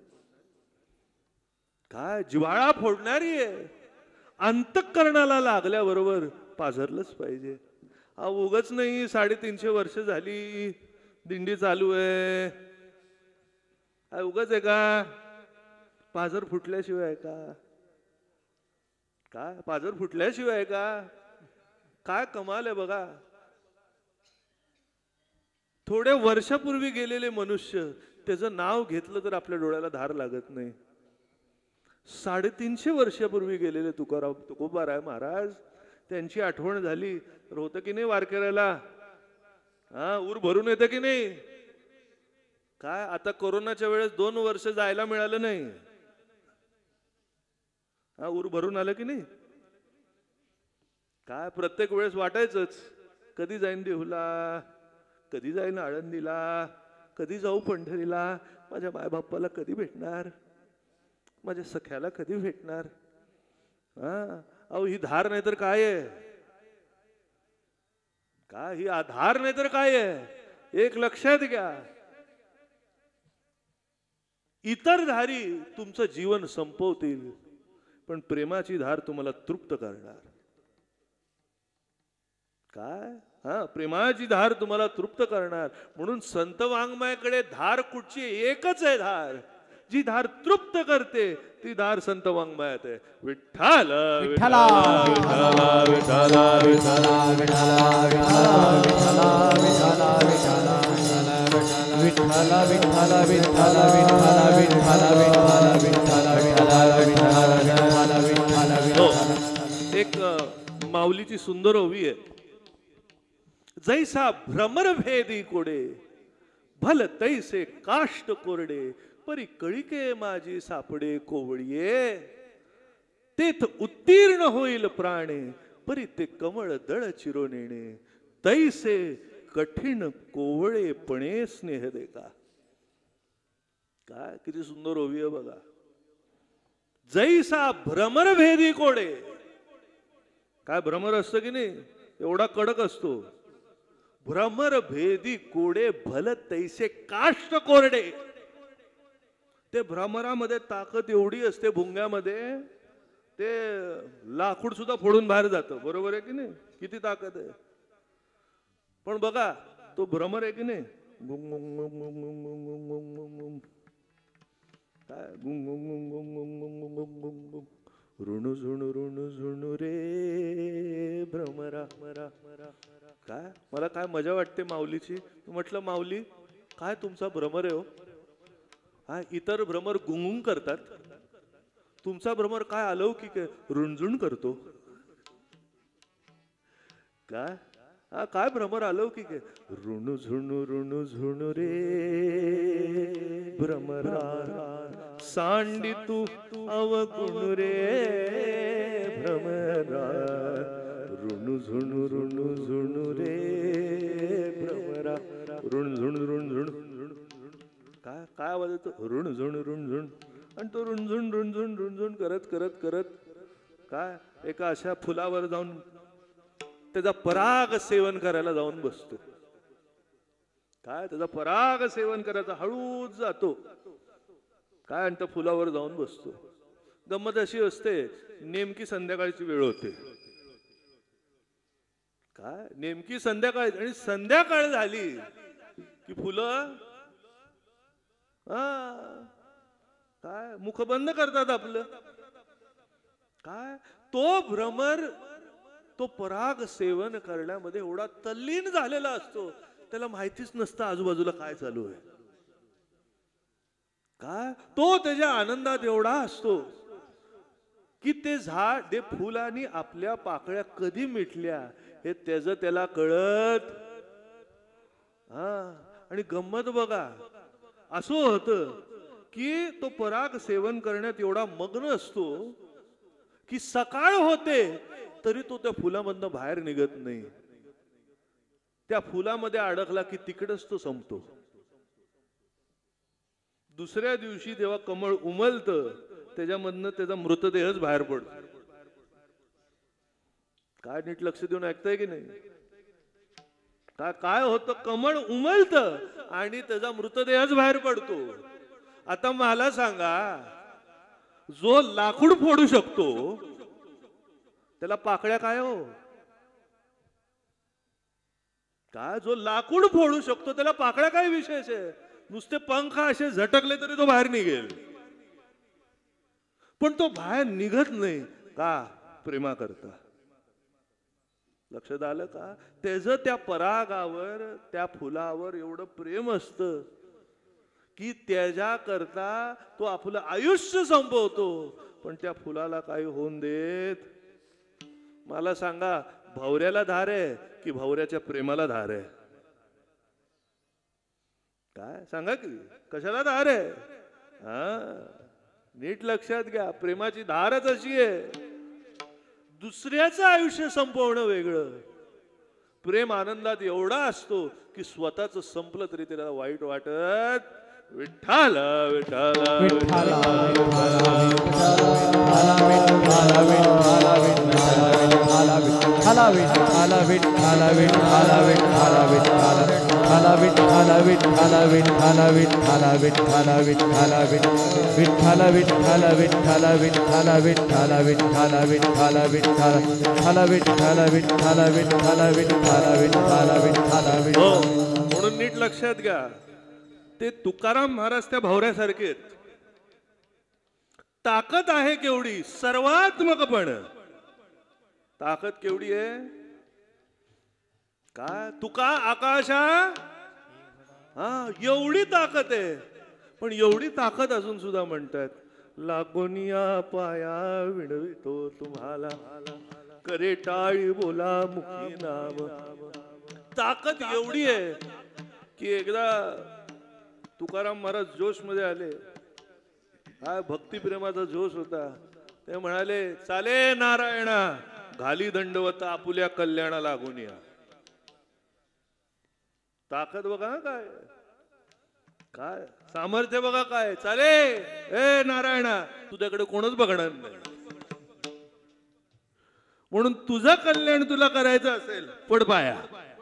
काय जिव्हाळा फोडणारी आहे. अंतःकरणाला लागल्याबरोबर पाझरलंच पाहिजे. हा उगच नाही साडेतीनशे वर्ष झाली दिंडी चालू आहे, हा उगच आहे का? पाझर फुटल्याशिवाय आहे का? काय पाझर फुटल्याशिवाय आहे का? काय कमाल आहे बघा. थोड्या वर्षापूर्वी गेलेले मनुष्य त्याचं नाव घेतलं तर आपल्या डोळ्याला धार लागत नाही. साडेतीनशे वर्षापूर्वी गेलेले तुकाराम तुकोबाराय महाराज त्यांची आठवण झाली तर होतं की नाही वारकऱ्याला? हा ऊर भरून येतं की नाही? काय आता कोरोनाच्या वेळेस दोन वर्ष जायला मिळालं नाही, हा ऊर भरून आलं की नाही? काय प्रत्येक वेळेस वाटायचंच कधी जाईन देहूला, कधी जाईन आळंदीला, कधी जाऊ पंढरीला, माझ्या मायबापाला कधी भेटणार, माझ्या सख्याला कधी भेटणार. हा अहो ही धार नाही तर काय आहे? काय ही आधार नाही तर काय आहे? एक लक्षात घ्या, इतर धारी तुमचं जीवन संपवतील पण प्रेमाची धार तुम्हाला तृप्त करणार. काय हा प्रेमाची धार तुम्हाला तृप्त करणार. म्हणून संत वाङ्मयाकडे धार कुठची? एकच आहे धार, जी धार तृप्त करते ती धार संत वाङ्मयात आहे. विठ्ठल विठ्ठला विठ्ठला विठ्ठला विठ्ठला विठ्ठला विठ्ठला विठ्ठला विठ्ठला विठ्ठला विठ्ठला विठ्ठला विठ्ठला विठ्ठला. एक माऊलीची सुंदर ओवी आहे. जैसा भ्रमर भेदी कोडे भल तैसे काष्ट कोरडे परी कळिके माझी सापडे कोवळीये. तेथ उत्तीर्ण होईल प्राणे परी ते कमळ दळ चिरोनेणे तैसे कठीण कोवळेपणे स्नेह दे का. काय किती सुंदर ओवी आहे बघा. जैसा भ्रमर भेदी कोडे, काय भ्रमर असतं की नाही एवढा कडक असतो. भ्रमर भेदी कोडे भल तैसे काष्ट कोरडे. ते भ्रमरामध्ये ताकद एवढी असते भुंग्यामध्ये ते लाकूड सुद्धा फोडून बाहेर जातं. बरोबर आहे की नाही? किती ताकद आहे. पण बघा तो भ्रमर आहे की नाही गुंग गुंग गुंग गुंग गुंग गुंग गुंग गुंग काय गुंग गुंग गुंग गुंग गुंग गुंग गुंग गुंग ऋणू झुणू ऋणू झुणू रे भ्रमरा मरा मरा. काय मला काय मजा वाटते माऊलीची. म्हटलं माऊली काय तुमचा भ्रमर आहे हो. हा इतर भ्रमर गुंगुंग करतात, तुमचा भ्रमर काय अलौकिक आहे, रुणझुण करतो. काय हा काय भ्रमर अलौकिक आहे. ऋणू झुणू ऋणू झुणू रे भ्रमरा सांडी तू अवगुण रे भ्रमरा ऋणू झुणू ऋणू झुणू रे भ्रमरा ऋण झुण ऋण झुण. काय काय आवाज येतो ऋण झुण ऋण झुण. आणि तो रुणझुण रुणझुण रुणझुण करत करत करत काय एका अशा फुलावर जाऊन त्याचा पराग सेवन करायला जाऊन बसतो. काय त्याचा पराग सेवन करायचा हळूच जातो काय आणि त्या फुलावर जाऊन बसतो. गंमत अशी असते नेमकी संध्याकाळची वेळ होते. काय नेमकी संध्याकाळ आणि संध्याकाळ झाली की फुलं हा काय मुख बंद करतात आपलं. काय तो भ्रमर तो पराग सेवन करण्यामध्ये एवढा तल्लीन झालेला असतो त्याला माहितीच नसतं आजूबाजूला काय चालू आहे. काय तो त्याच्या आनंदात एवढा असतो की ते झाड ते फुलांनी आपल्या पाकळ्या कधी मिटल्या हे त्याचं त्याला कळत. हा आणि गंमत बघा असं होतं की तो पराग सेवन करण्यात एवढा मग्न असतो की सकाळ होते तरी तो त्या फुलामधनं बाहेर निघत नाही. त्या फुलामध्ये अडकला की तिकडेच तो संपतो. दुसऱ्या दिवशी जेव्हा कमळ उमलतं त्याच्यामधनं त्याचा मृतदेहच बाहेर पडतो. काय नीट लक्ष देऊन ऐकताय की नाही? काय काय होतं? कमळ उमलतं आणि त्याचा मृतदेहच बाहेर पडतो. आता मला सांगा, जो लाकूड फोडू शकतो त्याला पाकळ्या काय हो? काय जो लाकूड फोडू शकतो त्याला पाकळ्या काय विशेष आहे? नुसते पंख असे झटकले तरी तो बाहेर निघेल. पण तो बाहेर निघत नाही का? प्रेमा करता. लक्षात आलं का? त्याचं त्या परागावर, त्या फुलावर एवढं प्रेम असतं की त्याच्या करता तो आपलं आयुष्य संपवतो, पण त्या फुलाला काही होऊन देत. मला सांगा, भवऱ्याला धार आहे की भवऱ्याच्या प्रेमाला धार आहे? काय सांगा की कशाला धार आहे? हा, नीट लक्षात घ्या, प्रेमाची धारच अशी आहे. दुसऱ्याचं आयुष्य संपवणं वेगळं. प्रेम आनंदात एवढा असतो की स्वतःच संपलं तरी त्याला वाईट वाटत. विठ्ठल विठ्ठल विठ्ठल म्हणून नीट लक्षात घ्या, ते तुकाराम महाराज त्या भवऱ्यासारखे आहेत. ताकद आहे केवढी? सर्वात्मकपण. ताकद केवढी आहे? काय तुका आकाशा, हा एवढी ताकद आहे. पण एवढी ताकद असून सुद्धा म्हणतात, लागोनिया पाया विणवितो तुम्हाला, करे टाळी बोला मुखी नाम. ताकद एवढी आहे की एकदा तुकाराम महाराज जोश मध्ये आले. हा भक्तिप्रेमाचा जोश होता. ते म्हणाले, चाले नारायणा घाली दंडवत आपुल्या कल्याणा लागून या. ताकद बघा काय, काय सामर्थ्य बघा काय. चाले ए नारायणा, तुझ्याकडे कोणच बघणार नाही. म्हणून तुझं कल्याण तुला करायचं असेल, पड पाया.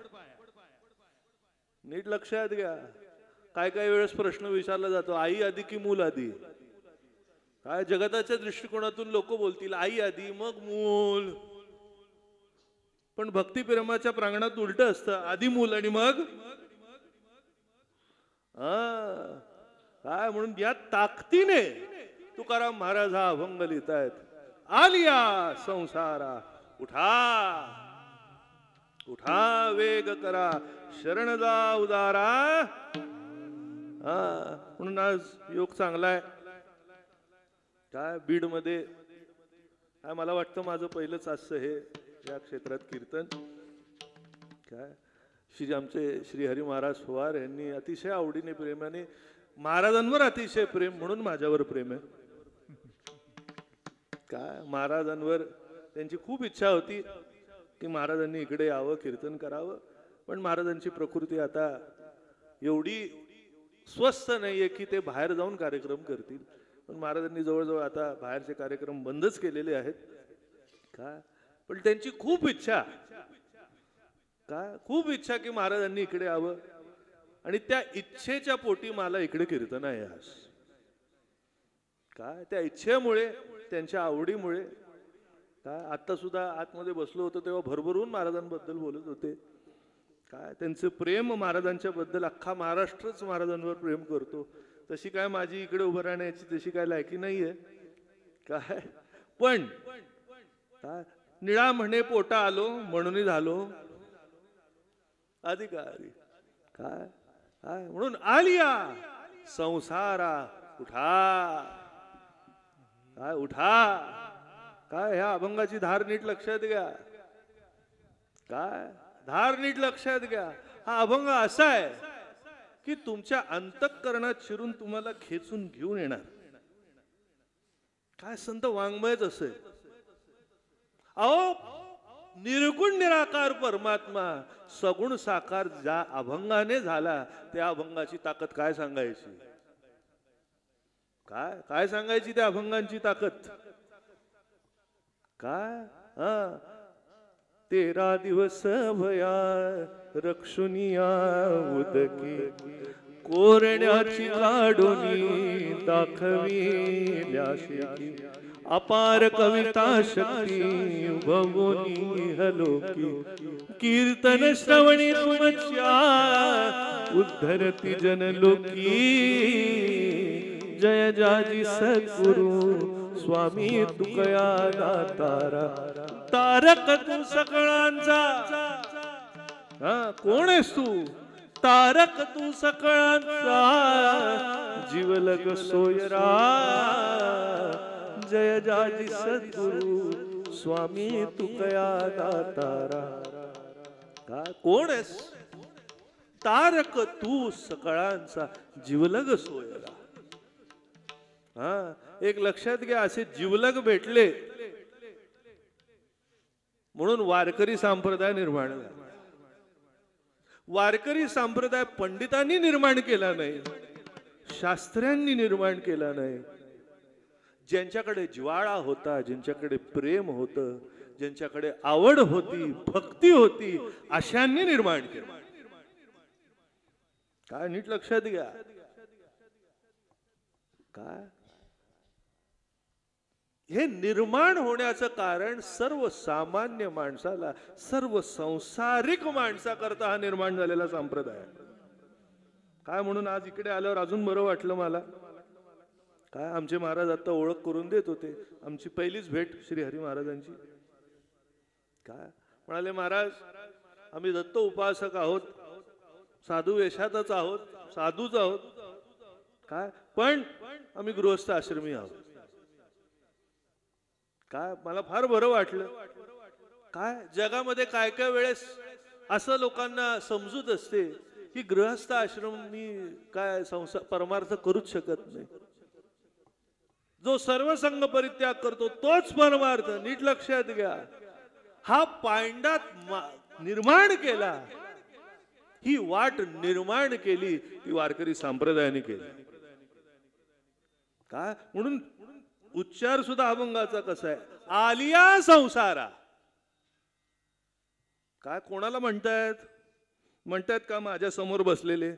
नीट लक्षात घ्या. काय काय वेळेस प्रश्न विचारला जातो, आई आधी की मूल आधी? काय जगताच्या दृष्टिकोनातून लोक बोलतील आई आधी मग मूल. पण भक्तिप्रेमाच्या प्रांगणात उलट असतं, आधी मूल आणि मग हा. काय म्हणून या ताकदीने तुकाराम महाराज हा अभंग लिहितायत. आलिया संसारा उठा उठा वेग करा, शरण जा उदारा. हा म्हणून आज योग चांगला आहे. काय बीड मध्ये काय मला वाटतं माझं पहिलंच असं हे या क्षेत्रात कीर्तन. काय श्री आमचे श्री हरी महाराज पवार यांनी अतिशय आवडीने प्रेमाने, महाराजांवर अतिशय प्रेम म्हणून माझ्यावर प्रेम आहे. काय महाराजांवर त्यांची खूप इच्छा होती की महाराजांनी इकडे यावं, कीर्तन करावं. पण महाराजांची प्रकृती आता एवढी स्वस्थ नाहीये की ते बाहेर जाऊन कार्यक्रम करतील. पण महाराजांनी जवळजवळ आता बाहेरचे कार्यक्रम बंदच केलेले आहेत. काय पण त्यांची खूप इच्छा, काय खूप इच्छा की महाराजांनी इकडे यावं. आणि त्या इच्छेच्या पोटी मला इकडे कीर्तन आहे आज. काय त्या इच्छेमुळे, त्यांच्या आवडीमुळे. काय आता सुद्धा आतमध्ये बसलो होतो तेव्हा भरभरून महाराजांबद्दल बोलत होते. काय त्यांचं प्रेम महाराजांच्या बद्दल, अख्खा महाराष्ट्रच महाराजांवर प्रेम करतो. तशी काय माझी इकडे उभं राहण्याची तशी काय लायकी नाहीये. काय पण काय निळा म्हणे पोटा आलो म्हणून झालो अधिकारी. काय काय म्हणून आलिया संसारा उठा. काय उठा. काय ह्या अभंगाची धार नीट लक्षात घ्या. काय धार नीट लक्षात घ्या. हा अभंग असा आहे की तुमच्या अंतःकरणात शिरून तुम्हाला खेचून घेऊन येणार. काय संत वाङ्मयच असेल. अहो निर्गुण निराकार परमात्मा सगुण साकार ज्या अभंगाने झाला त्या अभंगाची ताकद काय सांगायची. काय काय सांगायची त्या अभंगांची ताकद काय हा तेरा दिवस भया रक्षुनिया उदकी कोरण्याची काढूनी दाखविल्याशी अपार कविता शक्ती भवोनी हलोकी कीर्तन श्रवणी तुमच्या उद्धरती जनलोकी जय जाजी सद्गुरु स्वामी तुकया तारा तारक तू सकळांचा हा कोण आहेस तू तारक तू सकळांचा जीवलग सोयरा जय जाजी सद्गुरु स्वामी तुकया तारा का कोण आहेस तारक तू सकळांचा जीवलग सोयरा हा एक लक्षात घ्या असे जीवलग भेटले म्हणून वारकरी संप्रदाय निर्माण झाला वारकरी संप्रदाय पंडितांनी निर्माण केला नाही शास्त्र्यांनी निर्माण केला नाही ज्यांच्याकडे जिव्हाळा होता ज्यांच्याकडे प्रेम होतं ज्यांच्याकडे आवड होती भक्ती होती अशांनी निर्माण केलं काय नीट लक्षात घ्या काय हे निर्माण होण्याचं कारण सर्वसामान्य माणसाला सर्व संसारिक माणसाकरता हा निर्माण झालेला संप्रदाय काय म्हणून आज इकडे आल्यावर अजून बरं वाटलं मला काय आमचे महाराज आता ओळख करून देत होते आमची पहिलीच भेट श्री हरी महाराजांची काय म्हणाले महाराज आम्ही दत्त उपासक आहोत साधू वेशातच आहोत साधूच आहोत काय पण आम्ही गृहस्थ आश्रमी आहोत काय मला फार बरं वाटलं काय जगामध्ये काय काय वेळेस असं लोकांना समजूत असते की गृहस्थ आश्रम मी काय संसार परमार्थ करूच शकत नाही जो सर्व संघ परित्याग करतो तोच परमार्थ नीट लक्षात घ्या हा पांडात निर्माण केला ही वाट निर्माण केली ती वारकरी संप्रदायाने केली काय म्हणून उच्चार सुद्धा अभंगाचा कसा आहे आलिया संसारा काय कोणाला म्हणतायत म्हणतायत का माझ्या समोर बसलेले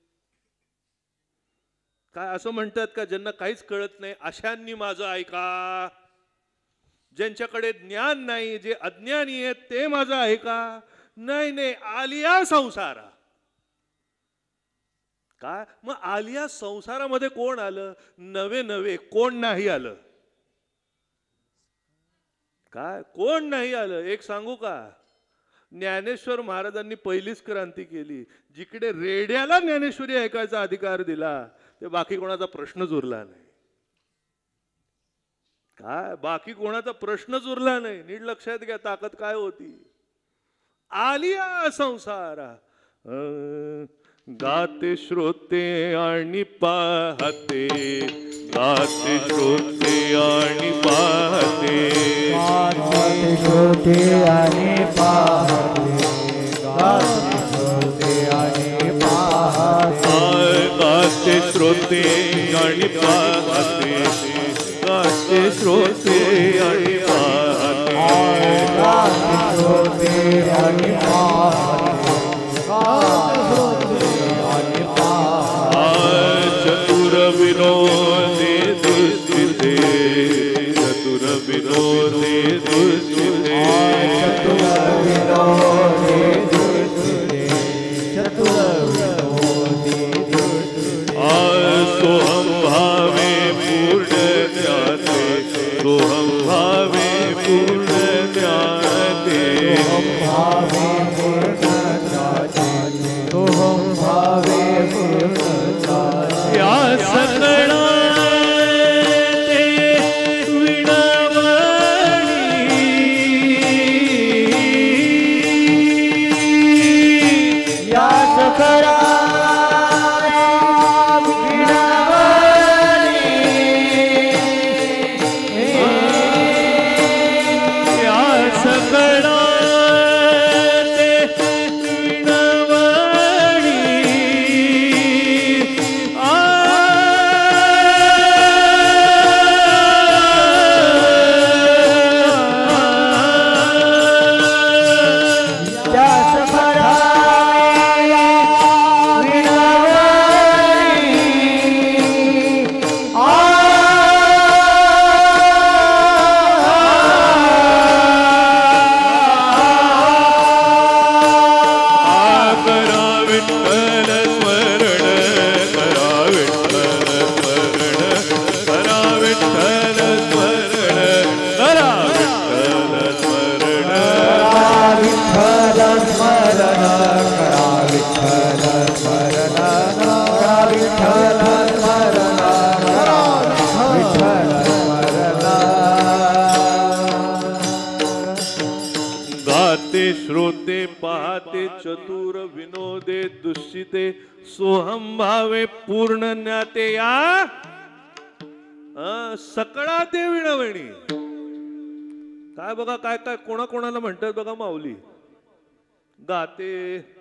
काय असं म्हणतात का ज्यांना काहीच कळत नाही अशांनी माझं ऐका ज्यांच्याकडे ज्ञान नाही जे अज्ञानी आहेत ते माझं ऐका नाही नाही आलिया संसारा काय मग आलिया संसारामध्ये कोण आलं नवे नवे कोण नाही आलं काय कोण नाही आलं एक सांगू का ज्ञानेश्वर महाराजांनी पहिलीच क्रांती केली जिकडे रेड्याला ज्ञानेश्वरी ऐकायचा अधिकार दिला ते बाकी कोणाचा प्रश्नच उरला नाही काय बाकी कोणाचा प्रश्नच उरला नाही नीट लक्षात घ्या ताकद काय होती आलिया संसारा गाते श्रोते आणि पाहते गाते श्रोते आणि पाहते गाते श्रोते आणि पाहते गाते श्रोते आणि पाहते गाते श्रोते आणि पाहते गाते श्रोते आणि पाहते गाते श्रोते आणि पाहते चतुर विनोदे दुस्थिते चतुर विनोदे दुस्थिते चतुर विनोदे दुस्थिते चतुर विनोदे दुस्थिते सोहम भावे पूर्ण ज्ञाते सोहम भावे पूर्ण ज्ञाते सोहम भावे पूर्ण ज्ञाते सोहम भावे पूर्ण या सकळा सकळा चतुर विनोदे दुश्चिते सोहम भावे पूर्ण ज्ञाते या अं, सकळा ते विणवणी. काय बघा काय काय कोणा कोणाला म्हणतात बघा माऊली. गाते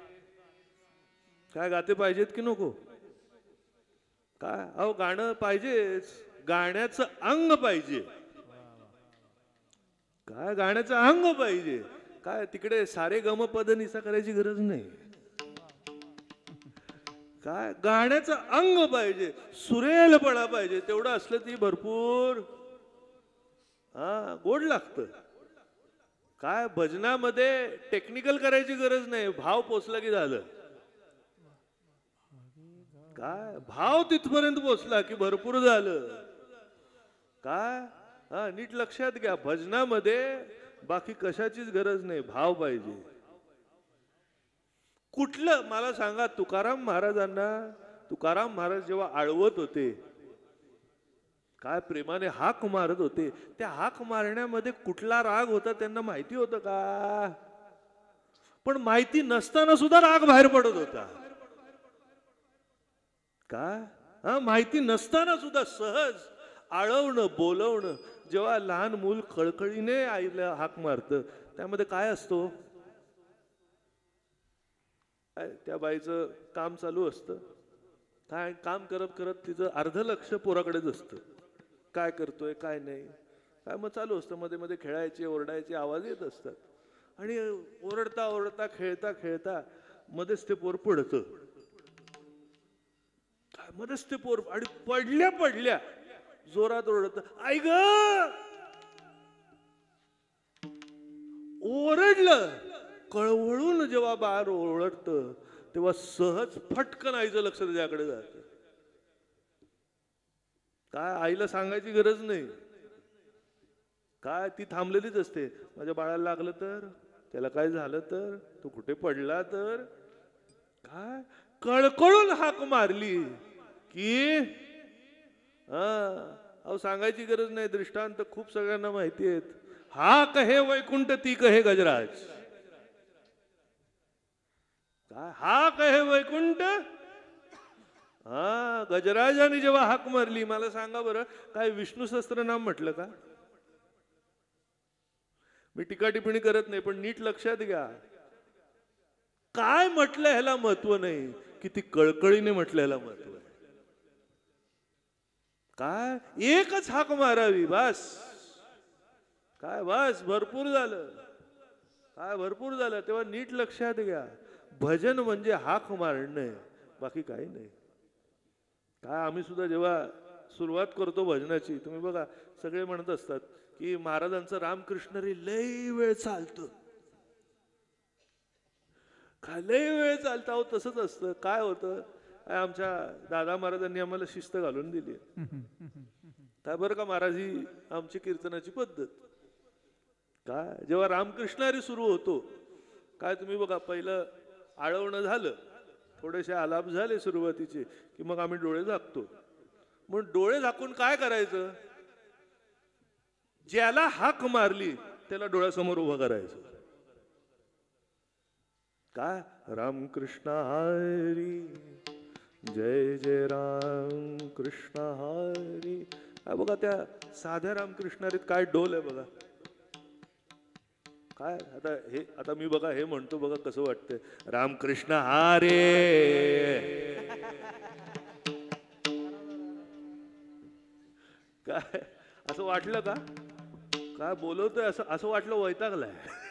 काय गाते पाहिजेत की नको. काय अहो गाणं पाहिजेच. गाण्याचं अंग पाहिजे. काय गाण्याचं अंग पाहिजे. काय तिकडे सारे गम पद निसा करायची गरज नाही. काय गाण्याचं अंग पाहिजे. सुरेलपणा पाहिजे. तेवढं असलं ती भरपूर हा गोड लागतं. काय भजनामध्ये टेक्निकल करायची गरज नाही. भाव पोचला की झालं. काय भाव तिथपर्यंत पोचला की भरपूर झालं. काय हा नीट लक्षात घ्या. भजनामध्ये बाकी कशाचीच गरज नाही. भाव पाहिजे. कुठलं मला सांगा. तुकाराम महाराजांना तुकाराम महाराज जेव्हा आळवत होते काय प्रेमाने हाक मारत होते. त्या हाक मारण्यामध्ये कुठला राग होता त्यांना माहिती होतं का. पण माहिती नसताना सुद्धा राग बाहेर पडत होता. काय हा माहिती नसताना सुद्धा सहज आळवणं बोलवणं. जेव्हा लहान मूल कळकळीने आईला हाक मारतं त्यामध्ये काय असतो. त्या बाईचं काम चालू असतं. काय काम करत करत तिचं अर्ध लक्ष पोराकडेच असतं. काय करतोय काय नाही. काय मग चालू असतं. मध्ये मध्ये खेळायचे ओरडायचे आवाज येत असतात. आणि ओरडता ओरडता खेळता खेळता मध्येच ते पोर पडतं. काय मध्येच ते पोर आणि पडल्या पडल्या जोरात ओरडत आई ग. ओरडलं कळवळून जेव्हा बाहेर ओरडत तेव्हा सहज फटकन आईचं लक्ष त्याच्याकडे जात. काय आईला सांगायची गरज नाही. काय ती थांबलेलीच असते. माझ्या बाळाला लागलं तर त्याला काय झालं तर तो कुठे पडला तर काय कळकळून हाक मारली की हा अहो सांगायची गरज नाही. दृष्टांत खूप सगळ्यांना माहिती आहेत. हा कहे वैकुंठ ती कहे गजराज. काय हा कहे वैकुंठ. हा गजराजाने जेव्हा हाक मारली मला सांगा बरं काय विष्णू सहस्त्रनाम म्हटलं का. मी टीका टिप्पणी करत नाही पण नीट लक्षात घ्या. काय म्हटलं ह्याला महत्व नाही. किती कळकळीने म्हटलं ह्याला महत्व आहे. काय एकच हाक मारावी बस. काय बस भरपूर झालं. काय भरपूर झालं. तेव्हा नीट लक्षात घ्या. भजन म्हणजे हाक मारणं बाकी काही नाही. काय आम्ही सुद्धा जेव्हा सुरुवात करतो भजनाची तुम्ही बघा सगळे म्हणत असतात की महाराजांचं रामकृष्ण रे लय वेळ चालतं. काय लय वेळ चालतं. अहो तसंच असतं. काय होतं आमच्या दादा महाराजांनी आम्हाला शिस्त घालून दिली. काय बरं का महाराज ही आमची कीर्तनाची पद्धत. काय जेव्हा रामकृष्ण हरी सुरू होतो काय तुम्ही बघा पहिलं आळवणं झालं थोडेसे आलाप झाले सुरुवातीचे की मग आम्ही डोळे झाकतो. मग डोळे झाकून काय करायचं. ज्याला हाक मारली त्याला डोळ्यासमोर उभं करायचं. काय रामकृष्ण हरी जय जय राम कृष्ण हरी. काय बघा त्या साध्या रामकृष्ण हरीत काय डोल आहे बघा. काय आता हे आता मी बघा हे म्हणतो बघा कसं वाटतंय. रामकृष्ण हरे. काय असं वाटलं का. काय बोलवतोय असं असं वाटलं वैतागलाय.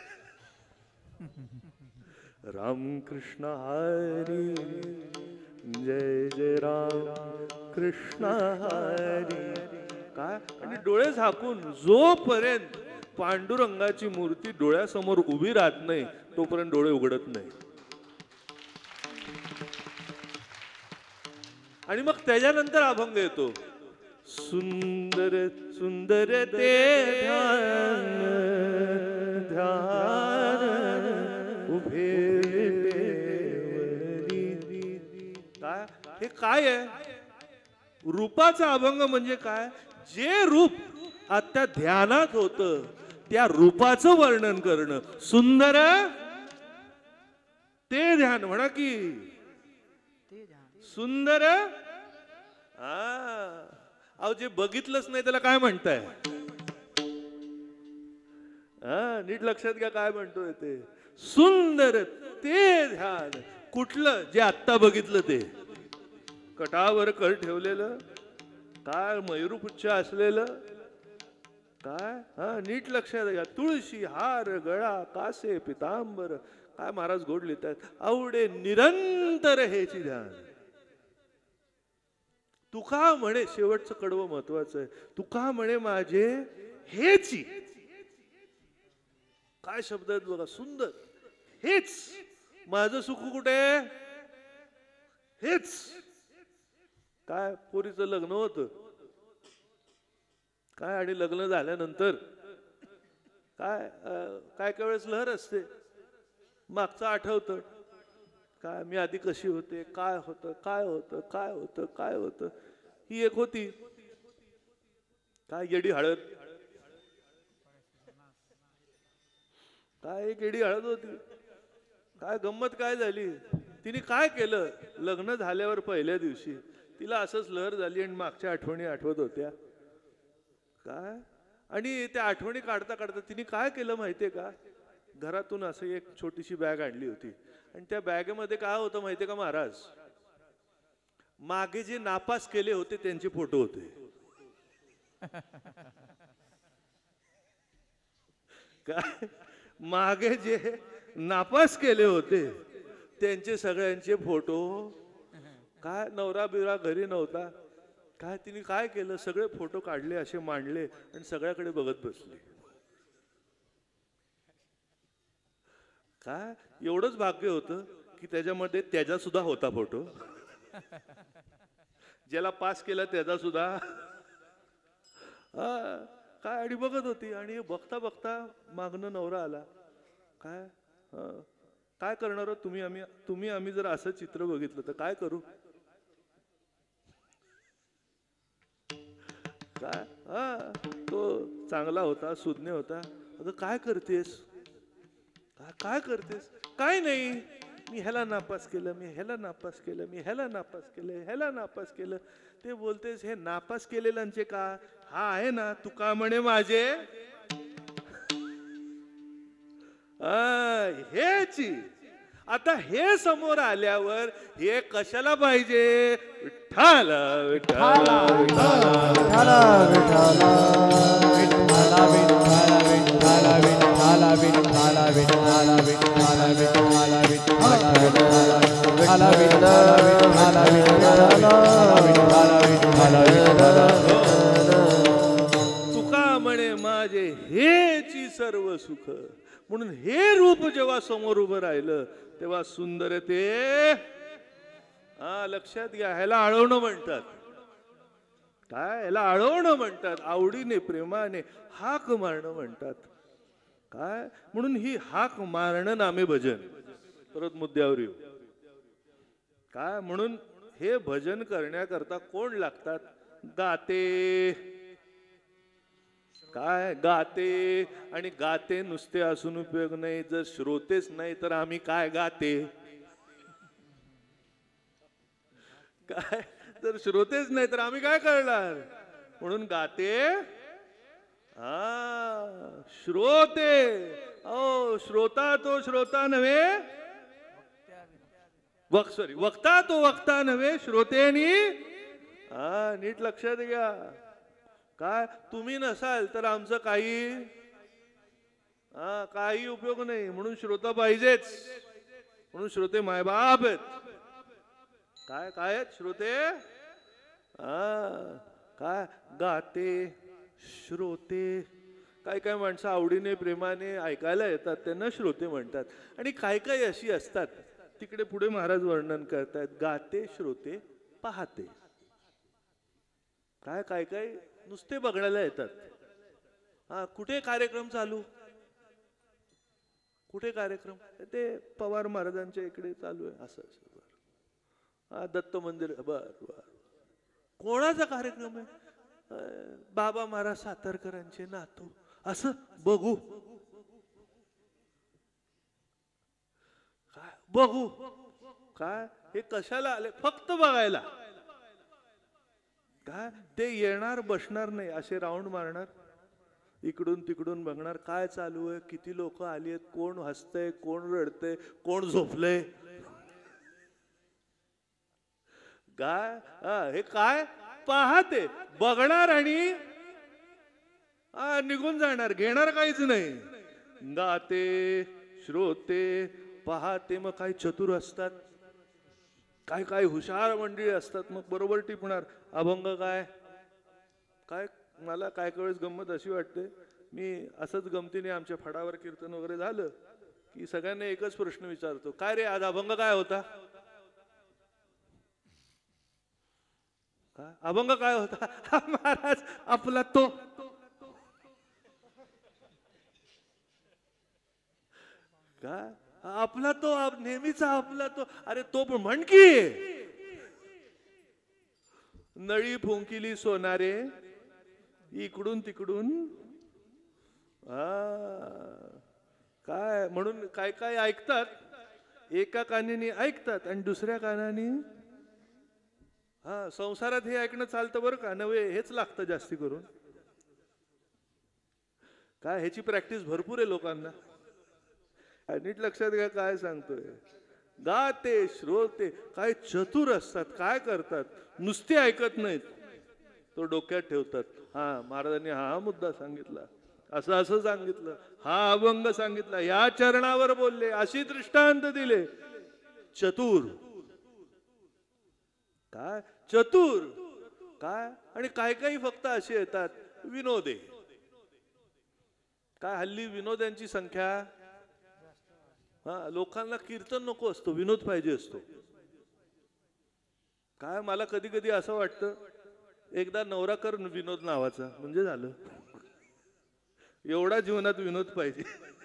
रामकृष्ण हरी जय जय राम कृष्ण हरी. काय आणि डोळे झाकून जोपर्यंत पांडुरंगाची मूर्ती डोळ्यासमोर उभी राहत नाही तोपर्यंत डोळे उघडत नाही. आणि मग त्याच्यानंतर अभंग येतो. सुंदर सुंदर ते ध्यान ध्यान उभे काय हे काय आहे. रूपाचा अभंग म्हणजे काय. जे रूप आता ध्यानात होतं त्या रूपाचं वर्णन करणं. सुंदर ते ध्यान म्हणा की सुंदर. हा अहो जे बघितलंच नाही त्याला काय म्हणताय? हा नीट लक्षात घ्या काय म्हणतोय ते. सुंदर ते ध्यान. कुठलं? जे आत्ता बघितलं ते. कटावर कर ठेवलेलं काय, मयूरपुच्छ असलेलं काय. हा नीट लक्षात घ्या. तुळशी हार गळा कासे पितांबर. काय महाराज गोड लिहितात. आवडे निरंतर हेची ध्यान. तुका म्हणे, शेवटचं कडवं महत्वाचं आहे. तुका म्हणे माझे हेची. काय शब्द आहेत बघा, सुंदर. हेच माझं सुख कुठे? हेच. काय पोरीचं लग्न होतं काय, आणि लग्न झाल्यानंतर काय काय काय वेळेस लहर असते. मागचं आठवतं काय, मी आधी कशी होते, काय होतं काय होतं काय होतं काय होतं. ही एक होती काय येडी हळद. काय एक येडी हळद होती. काय गंमत काय झाली, तिने काय केलं, लग्न झाल्यावर पहिल्या दिवशी तिला असंच लहर झाली आणि मागच्या आठवणी आठवत होत्या काय. आणि त्या आठवणी काढता काढता तिने काय केलं माहितीये का, घरातून असं एक छोटीशी बॅग आणली होती आणि त्या बॅगेमध्ये काय होतं माहितीये का महाराज, मागे जे नापास केले होते त्यांचे फोटो होते. काय मागे जे नापास केले होते त्यांचे सगळ्यांचे फोटो. काय नवरा बिवरा घरी नव्हता काय, तिने काय केलं, सगळे फोटो काढले असे मांडले आणि सगळ्याकडे बघत बसली. काय एवढंच भाग्य होतं की त्याच्यामध्ये त्याचा सुद्धा होता फोटो. ज्याला पास केला त्याचा सुद्धा. हा काय आणि बघत होती आणि बघता बघता मागणं नवरा आला. काय काय करणार तुम्ही आम्ही तुम्ही आम्ही जर असं चित्र बघितलं तर काय करू. काय हा तो चांगला होता, सुज्ञ होता. अगं काय करतेस, काय काय करतेस. काय नाही, मी ह्याला नापास केलं, मी ह्याला नापास केलं, मी ह्याला नापास केलं, ह्याला नापास केलं. ते बोलतेस हे नापास केलेल्यांचे का, हा आहे ना तुका म्हणे माझे हेची. आता हे समोर आल्यावर हे कशाला पाहिजे, विठ्ठल विठ्ठल विठ्ठल तुका म्हणे माझे हेची सर्व सुख. म्हणून हे रूप जेव्हा समोर उभं राहिलं तेव्हा सुंदर ते. हा लक्षात घ्या, ह्याला आळवणं म्हणतात. काय ह्याला आळवणं म्हणतात, आवडीने प्रेमाने हाक मारणं म्हणतात. काय म्हणून ही हाक मारणं नामे भजन. परत मुद्द्यावर येऊ. काय म्हणून हे भजन करण्याकरता कोण लागतात, गाते. काय गाते. आणि गाते नुसते असून उपयोग नाही, जर श्रोतेच नाही तर आम्ही काय गाते. काय जर श्रोतेच नाही तर आम्ही काय करणार. म्हणून गाते. हा श्रोते. ओ श्रोता तो श्रोता नव्हे, वक सॉरी वक्ता तो वक्ता नव्हे, श्रोतेनी. हा नीट लक्षात घ्या. काय तुम्ही नसाल तर आमचं काही हा काही उपयोग नाही. म्हणून श्रोता पाहिजेच. म्हणून श्रोते मायबाप आहेत. काय काय आहेत श्रोते. हा काय गाते श्रोते. काय काय माणसं आवडीने प्रेमाने ऐकायला येतात त्यांना श्रोते म्हणतात. आणि काय काय अशी असतात, तिकडे पुढे महाराज वर्णन करतात, गाते श्रोते पाहते. काय काय काय नुसते बघण्याला येतात. हा कुठे कार्यक्रम चालू, कुठे कार्यक्रम, ते पवार महाराजांच्या इकडे चालू आहे असं असं. हा दत्त मंदिर, बर बर. कोणाचा कार्यक्रम आहे, बाबा महाराज सातारकरांचे नातू, असं बघू. काय बघू. काय हे कशाला आले? फक्त बघायला. काय ते येणार बसणार नाही, असे राऊंड मारणार, इकडून तिकडून बघणार काय चालू आहे, किती लोक आली आहेत, कोण हसतंय, कोण रडतंय, कोण झोपलंय. काय हे काय पाहते, बघणार आणि निघून जाणार, घेणार काहीच नाही. गाते श्रोते पाहते, मग काही चतुर असतात, काय काय हुशार मंडळी असतात, मग बरोबर टिपणार. अभंग काय काय मला काय काय वेळेस गंमत अशी वाटते, मी असंच गमतीने आमच्या फडावर कीर्तन वगैरे झालं की सगळ्यांना एकच प्रश्न विचारतो, काय रे आज अभंग काय होता? काय अभंग काय होता? महाराज आपला तो. काय आपला तो, नेहमीचा आपला तो. अरे तो पण म्हण की, नळी फुंकिली सोनारे इकडून तिकडून. काय म्हणून काय काय ऐकतात, एका कानाने ऐकतात आणि दुसऱ्या कानाने हा संसारात हे ऐकणं चालतं बरं का, नव्हे हेच लागतं जास्ती करून. काय ह्याची प्रॅक्टिस भरपूर आहे लोकांना. नीट लक्षात घ्या काय सांगतोय. गाते श्रोते काय चतुर असतात, काय करतात, नुसते ऐकत नाहीत, तो डोक्यात ठेवतात. हा महाराजांनी हा मुद्दा सांगितला, असं असं सांगितलं, हा अभंग सांगितला, या चरणावर बोलले, अशी दृष्टांत दिले. चतुर काय चतुर काय. आणि काय काही फक्त असे येतात विनोदे. काय हल्ली विनोद्यांची संख्या, हा लोकांना कीर्तन नको असतो, विनोद पाहिजे असतो. काय मला कधी कधी असं वाटतं, एकदा नवरा कर विनोद नावाचा म्हणजे झालं. एवढा जीवनात विनोद पाहिजे.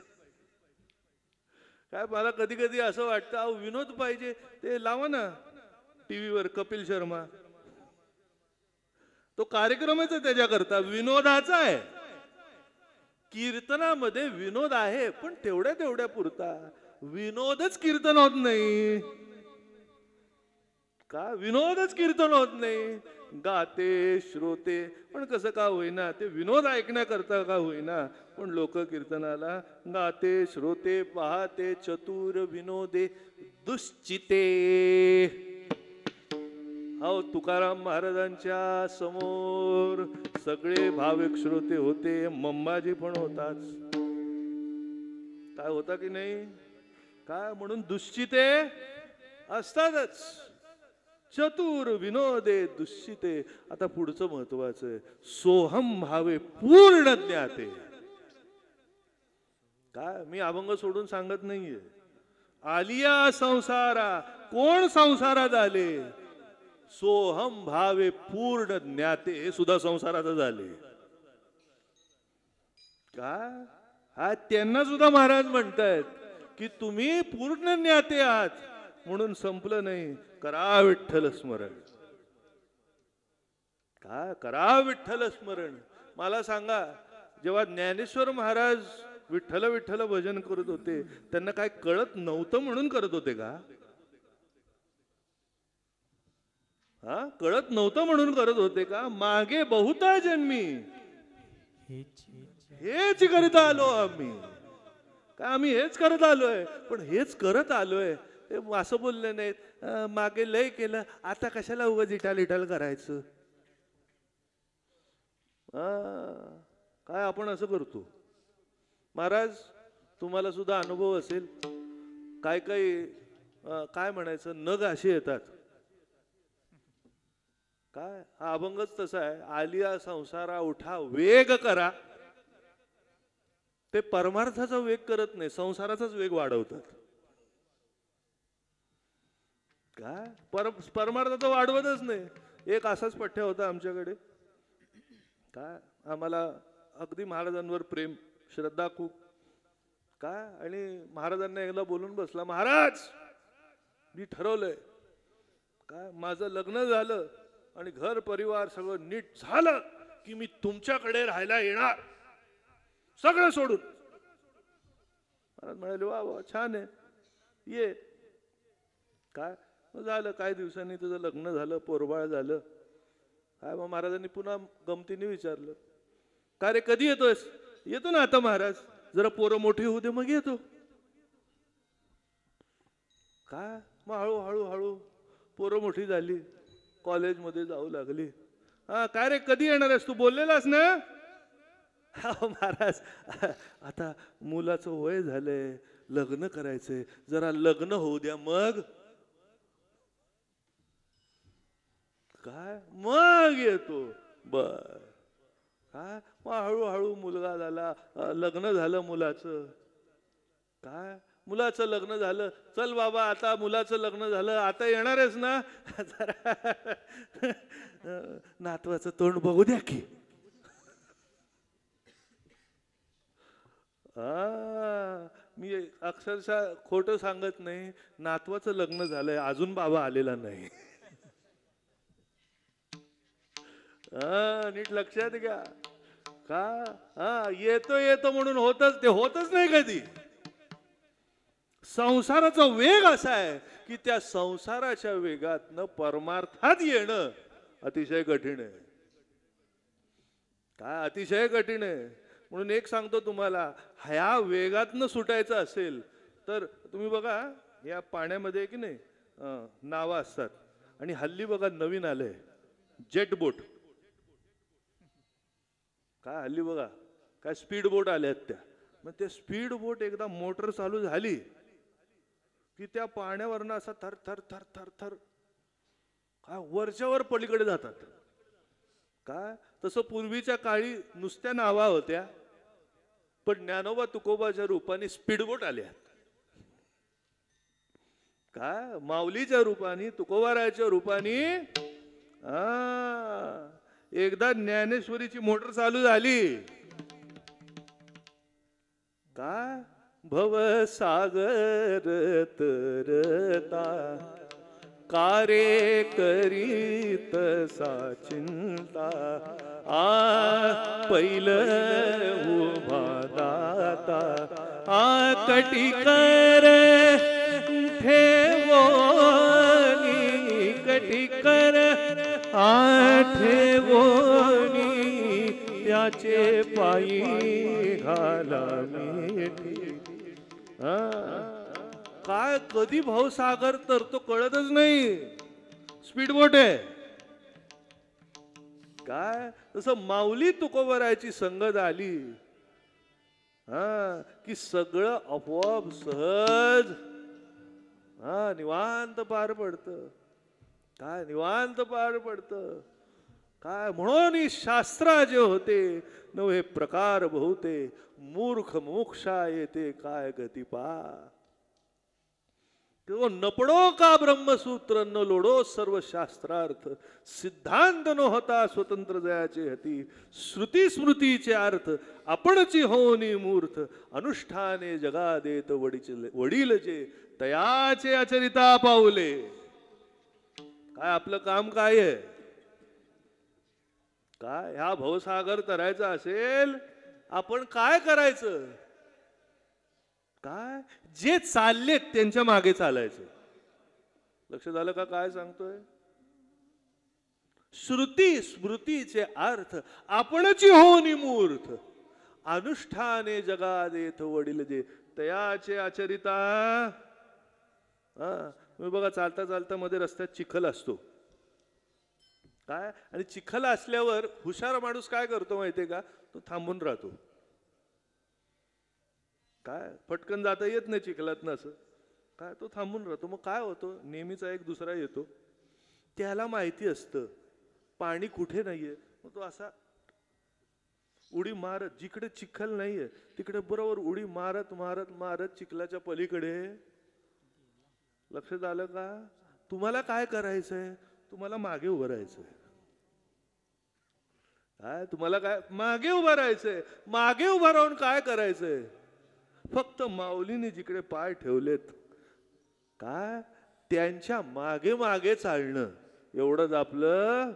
काय मला कधी कधी असं वाटतं, अहो विनोद पाहिजे, ते लावा ना टीव्हीवर कपिल शर्मा, तो कार्यक्रमच आहे त्याच्याकरता, विनोदाचा आहे. कीर्तनामध्ये विनोद आहे पण तेवढ्या तेवढ्या पुरता. विनोदच कीर्तन होत नाही. का विनोदच कीर्तन होत नाही. गाते श्रोते पण कसं का होईना, ते विनोद ऐकण्याकरता का होईना, पण लोक कीर्तनाला गाते श्रोते पाहते चतुर विनोदे दुश्चिते. हो तुकाराम महाराजांच्या समोर सगळे भाविक श्रोते होते, मंबाजी पण होताच. काय होता की नाही. काय म्हणून दुश्चिते असतातच. चतुर विनोदे दुश्चिते. आता पुढचं महत्वाचं आहे, सोहम भावे पूर्ण ज्ञाते. काय मी अभंग सोडून सांगत नाहीये. आलिया संसारा, कोण संसारात आले, सोहम भावे पूर्ण ज्ञाते, हे सुद्धा संसारात झाले. काय हा त्यांना सुद्धा महाराज म्हणतायत की तुम्ही पूर्ण ज्ञाते आहात. म्हणून संपलं नाही, करा विठ्ठल स्मरण. का करा विठ्ठल स्मरण. मला सांगा, जेव्हा ज्ञानेश्वर महाराज विठ्ठल विठ्ठल भजन करत होते, त्यांना काय कळत नव्हतं म्हणून करत होते का? हा कळत नव्हतं म्हणून करत होते का? मागे बहुता जन्मी हेच करत आलो आम्ही. का आम्ही हेच करत आलोय, पण हेच करत आलोय. असं बोलले नाहीत मागे लय केलं, आता कशाला उगाच इटाल इटाल करायचं. काय आपण असं करतो. महाराज तुम्हाला सुद्धा अनुभव असेल, काय काही काय म्हणायचं नग असे येतात. काय हा अभंगच तसा आहे. आलिया संसारा उठा वेग करा. ते परमार्थाचा वेग करत नाही, संसाराचाच वेग वाढवतात. काय पर परमार्थाचा वाढवतच नाही. एक असाच पठ्य होता आमच्याकडे. काय आम्हाला अगदी महाराजांवर प्रेम श्रद्धा खूप. काय आणि महाराजांना एकदा बोलून बसला, महाराज मी ठरवलंय, काय माझं लग्न झालं आणि घर परिवार सगळं नीट झालं की मी तुमच्याकडे राहायला येणार, सगळं सोडून. महाराज म्हणाले वा वा छान आहे, ये. काय मग झालं, काही दिवसांनी तुझं लग्न झालं, पोरबाळ झालं. काय मग महाराजांनी पुन्हा गमतीने विचारलं, का रे कधी येतोयस? येतो ना आता महाराज, जरा पोरं मोठी होऊ दे मग येतो. काय मग हळूहळू हळू पोरं मोठी झाली, कॉलेजमध्ये जाऊ लागली. हा काय रे कधी येणार आहेस तू, बोललेलास ना? हा महाराज आता मुलाचं वय झालंय, लग्न करायचंय, जरा लग्न होऊ द्या मग. काय मग येतो. बर काय मग हळूहळू मुलगा झाला, लग्न झालं मुलाचं. काय मुलाचं लग्न झालं, चल बाबा आता मुलाचं लग्न झालं, आता येणारच ना, जरा नातवाचं तोंड बघू द्या की. हा मी अक्षरशः खोटं सांगत नाही, नातवाचं लग्न झालंय, अजून बाबा आलेला नाही. हा नीट लक्षात घ्या. का हा येतो येतो म्हणून होतच ते होतच नाही कधी. संसाराचा वेग असा आहे की त्या संसाराच्या वेगातनं परमार्थात येणं अतिशय कठीण आहे. काय अतिशय कठीण आहे. म्हणून एक सांगतो तुम्हाला, ह्या वेगातनं सुटायचं असेल तर तुम्ही बघा, या पाण्यामध्ये की नाही नावा असतात, आणि हल्ली बघा नवीन आलंय जेट बोट. काय हल्ली बघा काय स्पीड बोट आल्यात त्या. मग त्या स्पीड बोट एकदा मोटर चालू झाली की त्या पाण्यावरनं असा थर थर थर थर थर काय वरच्यावर पलीकडे जातात. काय तसं पूर्वीच्या काळी नुसत्या नावा होत्या, पण ज्ञानोबा तुकोबाच्या रूपाने स्पीडबोट आल्या. काय माऊलीच्या रूपाने, तुकोबाराच्या रूपाने. हा एकदा ज्ञानेश्वरीची मोटर चालू झाली काय भवसागर तरता कारे करीत सा चिंता आ पहिलं उभा दाता आ कटिकर ठेवोनी कटिकर आ ठेवोनी त्याचे पायी घाला मिठी. काय कधी भावसागर तर तो कळतच नाही, स्पीडबोट आहे. काय तसं माऊली तुकोबरायची संगत आली हा की सगळं आपोआप सहज हा निवांत पार पडतं. काय निवांत पार पडतं. काय म्हणून शास्त्रा जे होते नवे प्रकार बहुते मूर्ख मोक्षा येते काय गती पा. तो नपडो का ब्रह्मसूत्र न लोडो सर्व शास्त्रार्थ सिद्धांत न होता स्वतंत्र जयाचे हती श्रुती स्मृतीचे अर्थ आपणची होनी मूर्थ अनुष्ठाने जगा देत वडील वडील जे तयाचे आचरिता पाऊले. काय आपलं काम काय आहे. काय ह्या भवसागर तरायचा असेल आपण काय करायचं. काय जे चाललेत त्यांच्या मागे चालायचं. लक्ष झालं का काय सांगतोय. श्रुती स्मृतीचे अर्थ आपणची होनी मूर्त अनुष्ठाने जगा देत वडील जे तयाचे आचरिता. हा तुम्ही बघा चालता चालता मध्ये रस्त्यात चिखल असतो काय, आणि चिखल असल्यावर हुशार माणूस काय करतो माहितीये का, तो थांबून राहतो. काय पटकन जाता येत नाही चिखलातनं असं काय, तो थांबून राहतो. मग काय होतो, नेहमीचा एक दुसरा येतो, त्याला माहिती असतं पाणी कुठे नाहीये, मग तो असा उडी मारत, जिकडे चिखल नाहीये तिकडे बरोबर उडी मारत मारत मारत चिखलाच्या पलीकडे. लक्षात आलं का. तुम्हाला काय करायचंय, तुम्हाला मागे उभं राहायचंय. काय तुम्हाला काय मागे उभं राहायचंय. मागे उभं राहून काय करायचंय, फक्त माऊलीने जिकडे पाय ठेवलेत काय त्यांच्या मागे मागे चालणं एवढंच आपलं.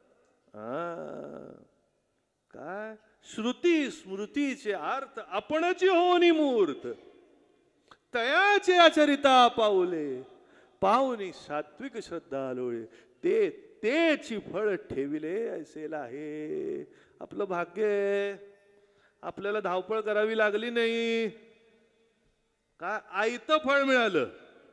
काय श्रुती स्मृतीचे अर्थ आपणची होनी मूर्त तयाचे आचरिता पाऊले. पाहुनी सात्विक श्रद्धा लोळे ते तेची फळ ठेविले ऐसेल आहे. आपलं भाग्य आहे, आपल्याला धावपळ करावी लागली नाही. काय आयतं फळ मिळालं.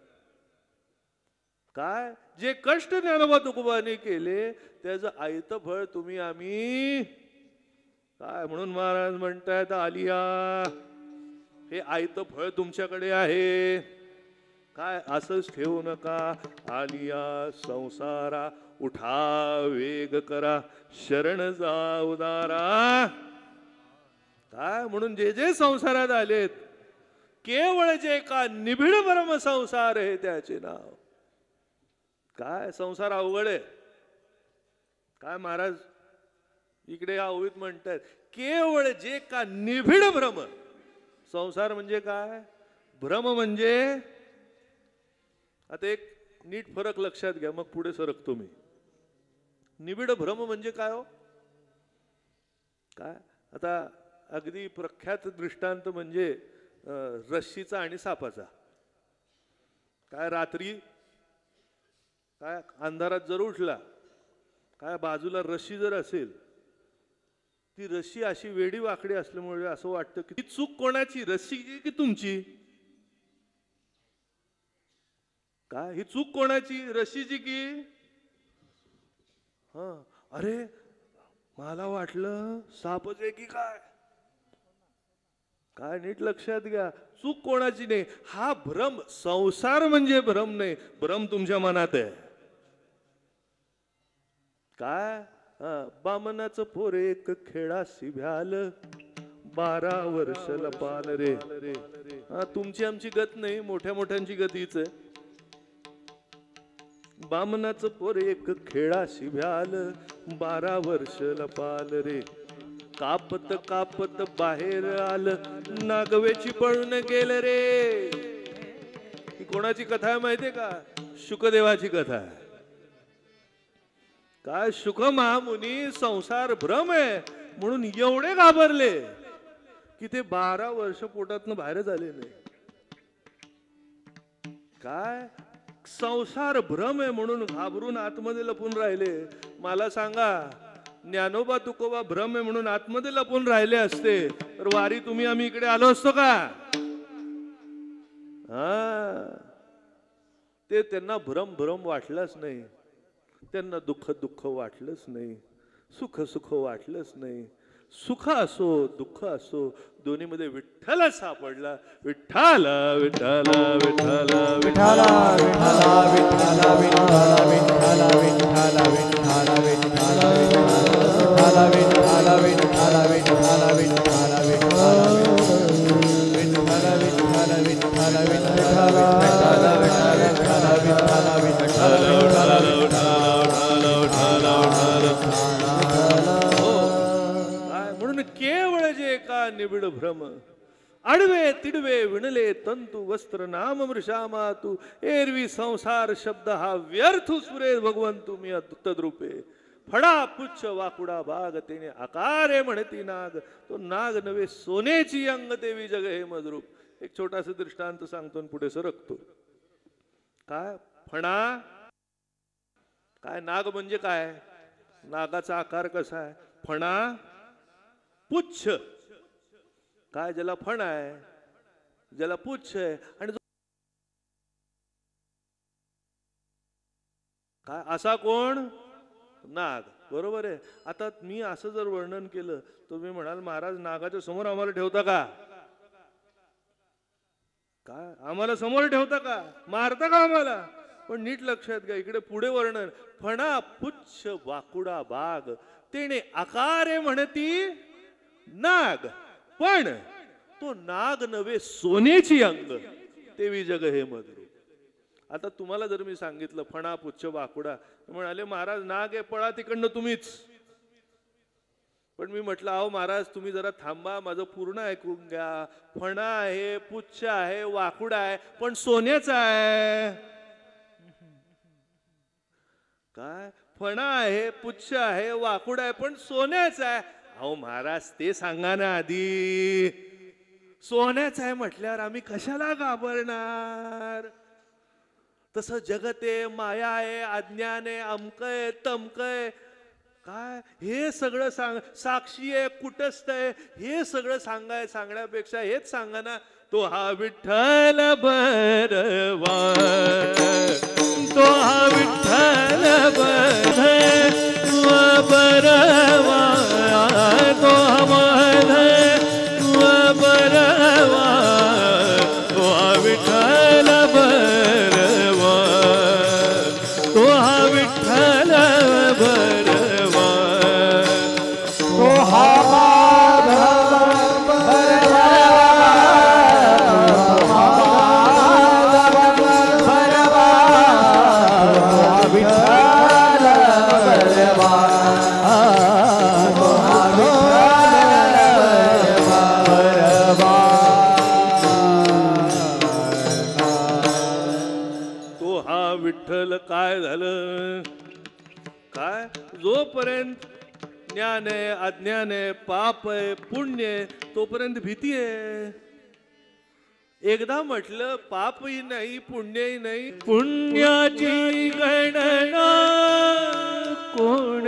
काय जे कष्ट ज्ञानोबा तुकोबांनी केले त्याचं आयतं फळ तुम्ही आम्ही काय म्हणून महाराज म्हणतायत आलिया हे आयतं फळ तुमच्याकडे आहे. काय असंच ठेवू नका. आलिया संसारा उठा वेग करा शरण जा उदारा. काय म्हणून जे जे संसारात आलेत केवळ जे का निबिड परम संसार आहे त्याचे नाव. काय संसार अवघड आहे. काय महाराज इकडे या ओवीत म्हणतात केवळ जे का निबिड भ्रम. संसार म्हणजे काय? भ्रम म्हणजे आता एक नीट फरक लक्षात घ्या मग पुढे सरकतो मी. निबिड भ्रम म्हणजे काय हो? काय आता अगदी प्रख्यात दृष्टांत म्हणजे रश्शीचा आणि सापाचा. काय रात्री काय अंधारात जर उठला काय बाजूला रश्शी जर असेल ती रश्शी अशी वेडी वाकडी असल्यामुळे असं वाटतं की चूक कोणाची रश्शीची की तुमची. काय ही चूक कोणाची रश्शीची की हा अरे मला वाटलं सापच आहे की काय. काय नीट लक्षात घ्या चूक कोणाची नाही. हा भ्रम संसार म्हणजे भ्रम नाही. भ्रम तुमच्या मनात आहे. काय बामनाचं पोर एक खेळाशी भ्याल बारा वर्ष लपाल रे. हा तुमची आमची गत नाही मोठ्या मोठ्यांची गत हीच आहे. बामनाचं पोर एक खेळाशी भ्याल बारा वर्ष लपाल रे. कापत कापत बाहेर आलं नागवेची पळून गेलं रे. ही कोणाची कथा आहे माहितीये का? शुकदेवाची कथा आहे. काय शुक महामुनी संसार भ्रम आहे म्हणून एवढे घाबरले की ते बारा वर्ष पोटातनं बाहेर झाले नाही. काय संसार भ्रम आहे म्हणून घाबरून आतमध्ये लपून राहिले. मला सांगा ज्ञानोबा तुकोबा भ्रम आहे म्हणून आतमध्ये लपून राहिले असते तर वारी तुम्ही आम्ही इकडे आलो असतो का? हा ते त्यांना भ्रम भ्रम वाटलंच नाही. त्यांना दुःख दुःख वाटलंच नाही. सुख सुख वाटलंच नाही. सुख असो दुःख असो दोन्ही मध्ये विठ्ठल सापडला. विठ्ठल विठ्ठल विठ्ठल विठ्ठल विठ्ठला विठ्ठला विठ्ठला विठ्ठला विठ्ठला विठ्ठला विठ्ठला विठ्ठला विठ्ठला विठ्ठला विठ्ठला विठ्ठला विठ्ठला विठ्ठला विठ्ठला विठ्ठला म्हणून केवळ जे का निबिड भ्रम अडवे तिडवे विणले तंतु वस्त्र नाम मृषा मातू एरवी संसार शब्द हा व्यर्थ सुरे भगवंतु मी तद्रूपे फडा पुच्छ वाकुडा बाग तेने आकारे म्हणती नाग तो नाग नवे सोनेची अंग देवी जग हे मजरूप. एक छोटासा दृष्टांत सांगतो पुढे सरकतो. काय फणा काय नाग म्हणजे काय? नागाचा आकार कसा आहे? फणा पुच्छ. काय ज्याला फण आहे ज्याला पुच्छ आहे आणि काय असा कोण? नाग. बरोबर आहे. आता मी असं जर वर्णन केलं तुम्ही म्हणाल महाराज नागाच्या समोर आम्हाला ठेवता का? काय आम्हाला समोर ठेवता का? मारता का आम्हाला? पण नीट लक्षात घ्या इकडे पुढे वर्णन फणा पुच्छ वाकुडा बाग तेने आकारे म्हणती नाग पण तो नाग नवे सोनेची अंग तेवी जग हे मधुर. आता तुम्हाला जर मी सांगितलं फणा पुच्छ वाकुडा म्हणाले महाराज नाग आहे पळा तिकडनं तुम्हीच. पण मी म्हटलं अहो महाराज तुम्ही जरा थांबा माझं पूर्ण ऐकून घ्या. फणा आहे पुच्छ आहे वाकुडा आहे पण सोन्याचा आहे. काय फणा आहे पुच्छ आहे वाकुडा आहे पण सोन्याचा आहे. अहो महाराज ते सांगा ना आधी. सोन्याचा आहे म्हटल्यावर आम्ही कशाला घाबरणार? तसं जगत आहे, माया आहे, अज्ञान आहे, अमक आहे, तमक आहे, काय हे सगळं सांग, साक्षी आहे, कुटस्थ आहे, हे सगळं सांगाय सांगण्यापेक्षा हेच सांगा ना, तो हा विठ्ठल बरवा, तो हा विठ्ठल बरवा बरवा, तो हा बरवा, तो हा विठ्ठल बरवा, तो हा विठ्ठल बरवा, तो हा विठ्ठल काय झालं, काय जोपर्यंत ज्ञान आहे, अज्ञान आहे, पाप आहे, पुण्य आहे, तोपर्यंत भीती आहे. एकदा म्हटलं पापही नाही, पुण्यही नाही, पुण्याची गणना कोण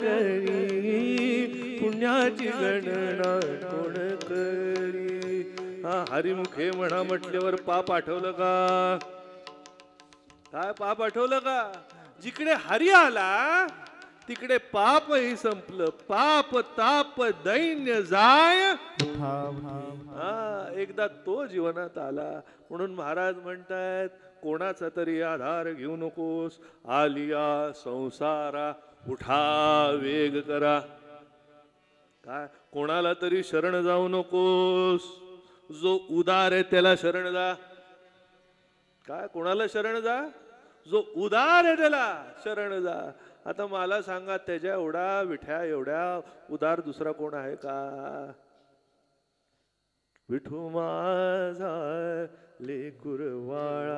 करी, पुण्याची गणना कोण करी. हा हरिमुखे म्हणा म्हटल्यावर पाप आठवलं का, काय पाप आठवलं का. जिकडे हरी आला तिकडे पापही संपलं, पाप ताप दैन्य जाय. हा एकदा तो जीवनात आला म्हणून महाराज म्हणतायत कोणाचा तरी आधार घेऊ नकोस, आलिया संसारा उठा वेग करा. काय कोणाला तरी शरण जाऊ नकोस, जो उदार आहे त्याला शरण जा. काय कोणाला शरण जा, जो उदार आहे त्याला शरण जा. आता मला सांगा त्याच्या एवढा विठ्या एवढ्या उदार दुसरा कोण आहे का. विठू माझा लेकुरवाळा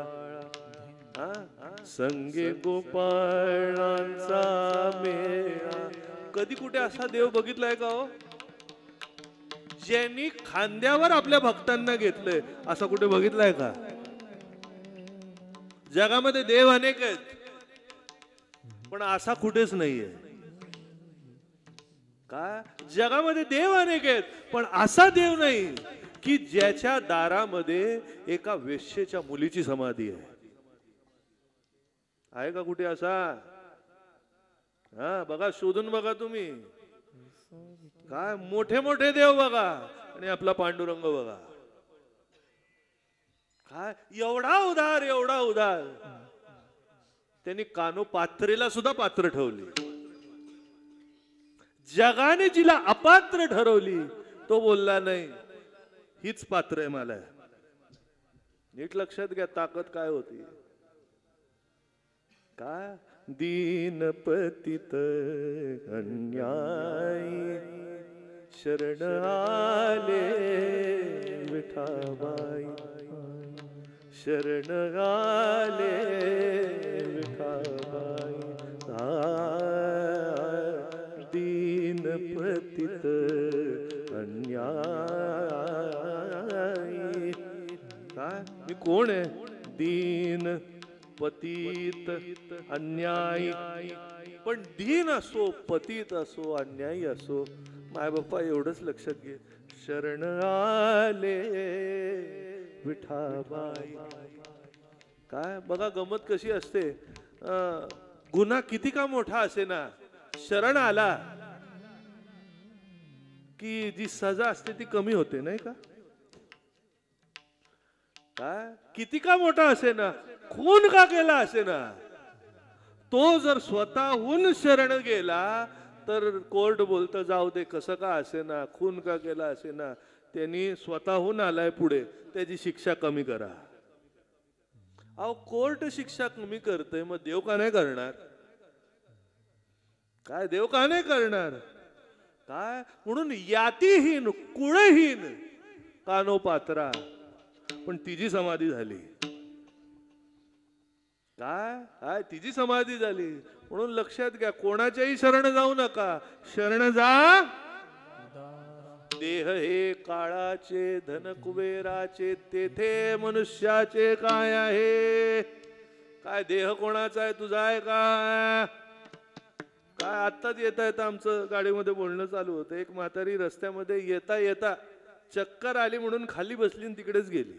संगे गोपाळांचा मेळा. कधी कुठे असा देव बघितलाय का हो, ज्यांनी खांद्यावर आपल्या भक्तांना घेतलंय, असा कुठे बघितलाय का. जगामध्ये देव अनेक आहेत पण असा कुठेच नाहीये. का जगामध्ये देव अनेक आहेत पण असा देव नाही की ज्याच्या दारामध्ये एका वेश्येच्या मुलीची समाधी आहे. आहे का कुठे असा. हा बघा शोधून बघा तुम्ही. काय मोठे मोठे देव बघा आणि आपला पांडुरंग बघा. काय एवढा उदार एवढा उदार. त्यांनी कानोपात्रेला सुद्धा पात्र ठेवली. जगाने जिला अपात्र ठरवली तो बोलला नाही हीच पात्र आहे मला. नीट लक्षात घ्या ताकद काय होती. काय दीन पतित अन्यायी शरण आले विठाबाई, शरण आले विठाबाई. दीन पतित अन्यायी. काय मी कोण आहे. दीन पतित अन्यायी. पण दीन असो पतित असो अन्यायी असो माय बाप्पा एवढंच लक्षात घे शरण आले विठाबाई. काय बघा गमत कशी असते. गुन्हा किती का मोठा असे ना शरण आला की जी सजा असते ती कमी होते नाही का. काय किती का मोठा असे ना खून का केला असे ना तो जर स्वतःहून शरण गेला तर कोर्ट बोलतं जाऊ दे कसं का असे ना खून का केला असे ना त्यांनी स्वतःहून आलाय पुढे त्याची शिक्षा कमी करा. अहो कोर्ट शिक्षा कमी करते मग देव का नाही करणार. काय देव का नाही करणार. काय म्हणून यातीहीन कुळहीन कानोपात्रा पण तिची समाधी झाली. काय काय तिची समाधी झाली. म्हणून लक्षात घ्या कोणाच्याही शरण जाऊ नका. शरण जा. देह हे काळाचे धन कुबेराचे तेथे मनुष्याचे काय आहे. काय देह कोणाचा आहे, तुझा आहे का? काय आत्ताच येता येता आमचं गाडीमध्ये बोलणं चालू होतं. एक म्हातारी रस्त्यामध्ये येता येता चक्कर आली म्हणून खाली बसली आणि तिकडेच गेली.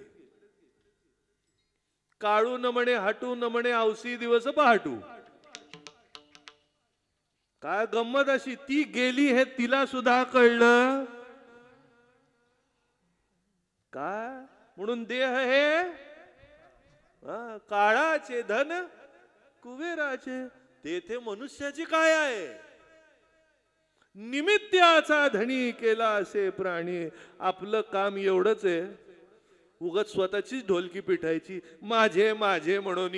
काळू न म्हणे हटू न म्हणे आवसी दिवस पहाटू. काय गंमत अशी, ती गेली हे तिला सुद्धा कळलं. काय म्हणून देह हे हा, काळाचे धन कुबेराचे. तेथे मनुष्याची काय आहे, निमित्ताचा धनी केला असे प्राणी. आपलं काम एवढंच आहे, उगत स्वतःचीच ढोलकी पिटायची, माझे माझे म्हणून.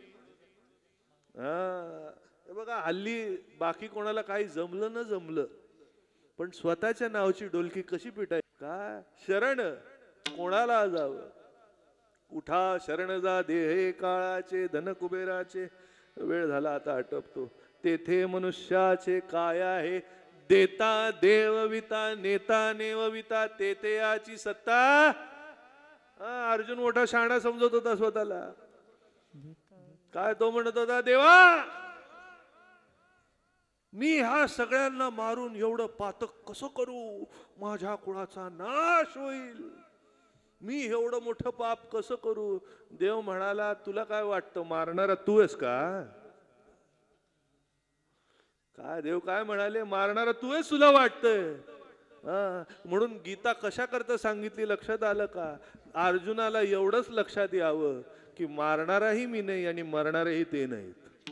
हा बघा, हल्ली बाकी कोणाला काही जमलं न जमलं, पण स्वतःच्या नावाची ढोलकी कशी पिटायची. काय शरण कोणाला जावं, उठा शरण जा देहे काळाचे धन कुबेराचे. वेळ झाला आता आटपतो. तेथे मनुष्याचे काय आहे, देता देवविता नेता नेवविता. तेथे याची सत्ता. अर्जुन मोठा शहाणा समजत होता स्वतःला. काय तो म्हणत होता, देवा मी ह्या सगळ्यांना मारून एवढं पातक कसं करू, माझ्या कुळाचा नाश होईल, मी एवढं मोठं पाप कसं करू. देव म्हणाला, तुला काय वाटतं मारणारा तू आहेस का? काय देव काय म्हणाले, मारणारा तू आहेस तुला वाटतंय. म्हणून गीता कशा करता सांगितली लक्षात आलं का? अर्जुनाला एवढंच लक्षात यावं की मारणाराही मी नाही आणि मरणारही ते नाहीत.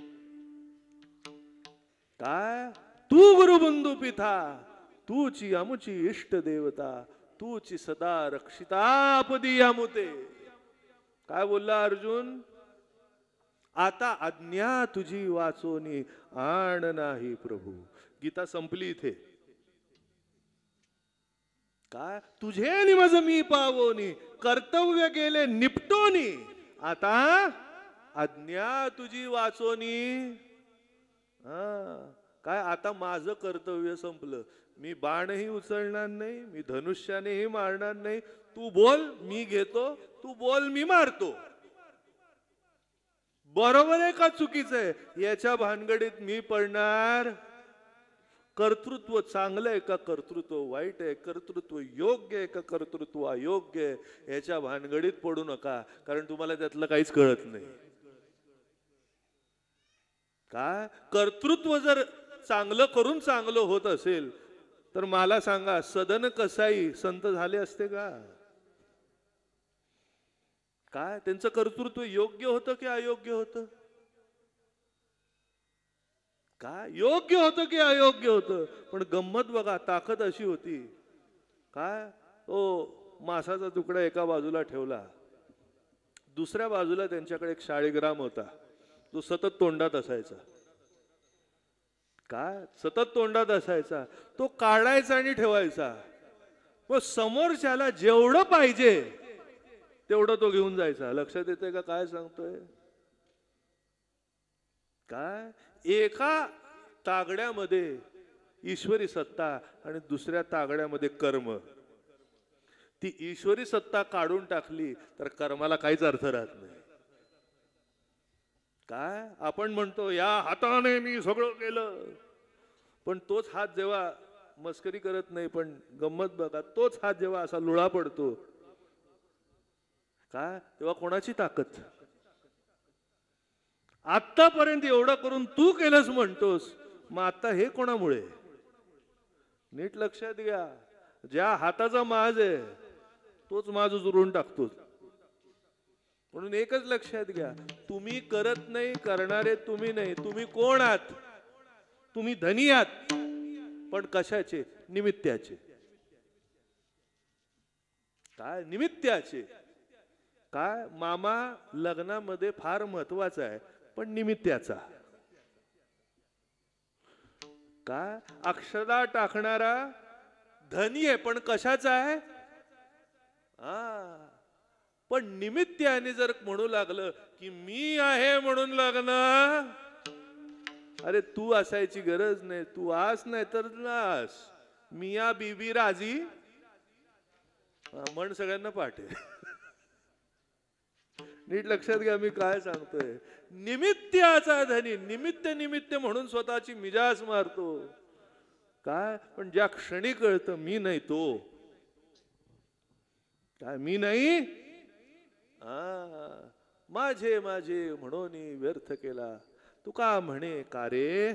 काय तू गुरुबंधू पिता, तूची आमुची इष्ट देवता, तूची सदा रक्षितापदी अमुते. काय बोलला अर्जुन, आता आज्ञा तुझी वाचोनी आण नाही प्रभू. गीता संपली इथे. काय तुझे निमज मी पावोनी, कर्तव्य गेले निपटोनी, आता आज्ञा तुझी वाचोनी. हा काय आता माझं कर्तव्य संपलं, मी बाणही उचलणार नाही, मी धनुष्यानेही मारणार नाही. तू बोल मी घेतो, तू बोल मी मारतो. बरोबर आहे का चुकीचं आहे याच्या भानगडीत मी पडणार. कर्तृत्व चांगलं आहे का कर्तृत्व वाईट आहे, कर्तृत्व योग्य आहे का कर्तृत्व अयोग्य आहे याच्या भानगडीत पडू नका, कारण तुम्हाला त्यातलं काहीच कळत नाही. काय कर्तृत्व जर चांगलं करून चांगलं होत असेल तर मला सांगा, सदन कसाई संत झाले असते का? काय त्यांचं कर्तृत्व योग्य होतं की अयोग्य होतं? काय योग्य होतं की अयोग्य होतं? पण गंमत बघा, ताकद अशी होती. काय ओ मासाचा तुकडा एका बाजूला ठेवला, दुसऱ्या बाजूला त्यांच्याकडे एक शाळीग्राम होता, तो सतत तोंडात असायचा. काय सतत तोंडात असायचा, तो काढायचा आणि ठेवायचा. मग समोरच्याला जेवढं पाहिजे तेवढं तो घेऊन जायचा. लक्षात येते का काय सांगतोय? काय एका तागड्यामध्ये ईश्वरी सत्ता आणि दुसऱ्या तागड्यामध्ये कर्म. ती ईश्वरी सत्ता काढून टाकली तर कर्माला काहीच अर्थ राहत नाही. काय आपण म्हणतो या हाताने मी सगळं केलं, पण तोच हात जेव्हा मस्करी करत नाही, पण गंमत बघा, तोच हात जेव्हा असा लुळा पडतो काय तेव्हा कोणाची ताकद? आतापर्यंत एवढं करून तू केलंस म्हणतोस, मग आता हे कोणामुळे? नीट लक्षात घ्या, ज्या हाताचा माज आहे तोच माज उचलून टाकतोस. म्हणून एकच लक्षात घ्या, तुम्ही करत नाही, करणारे तुम्ही नाही. तुम्ही कोण आहात? तुम्ही धनी आहात, पण कशाचे? निमित्ताचे. काय निमित्ताचे? काय मामा लग्नामध्ये फार महत्वाचा आहे, पण निमित्ताचा. काय अक्षदा टाकणारा धनी आहे, पण कशाचा आहे? हा पण निमित्ताने जर म्हणू लागलं की मी आहे म्हणून लग्न, अरे तू असायची गरज नाही, तू आस नाही तर नास. मिया बीबी राजी म्हण सगळ्यांना पाठ आहे. नीट लक्षात घ्या मी काय सांगतोय. निमित्ताचा धनी, निमित्त निमित्त म्हणून स्वतःची मिजाज मारतो काय, पण ज्या क्षणी कळतं मी नाही तो काय, मी नाही आ माझे माझे म्हणून व्यर्थ केला. तुका म्हणे का रे,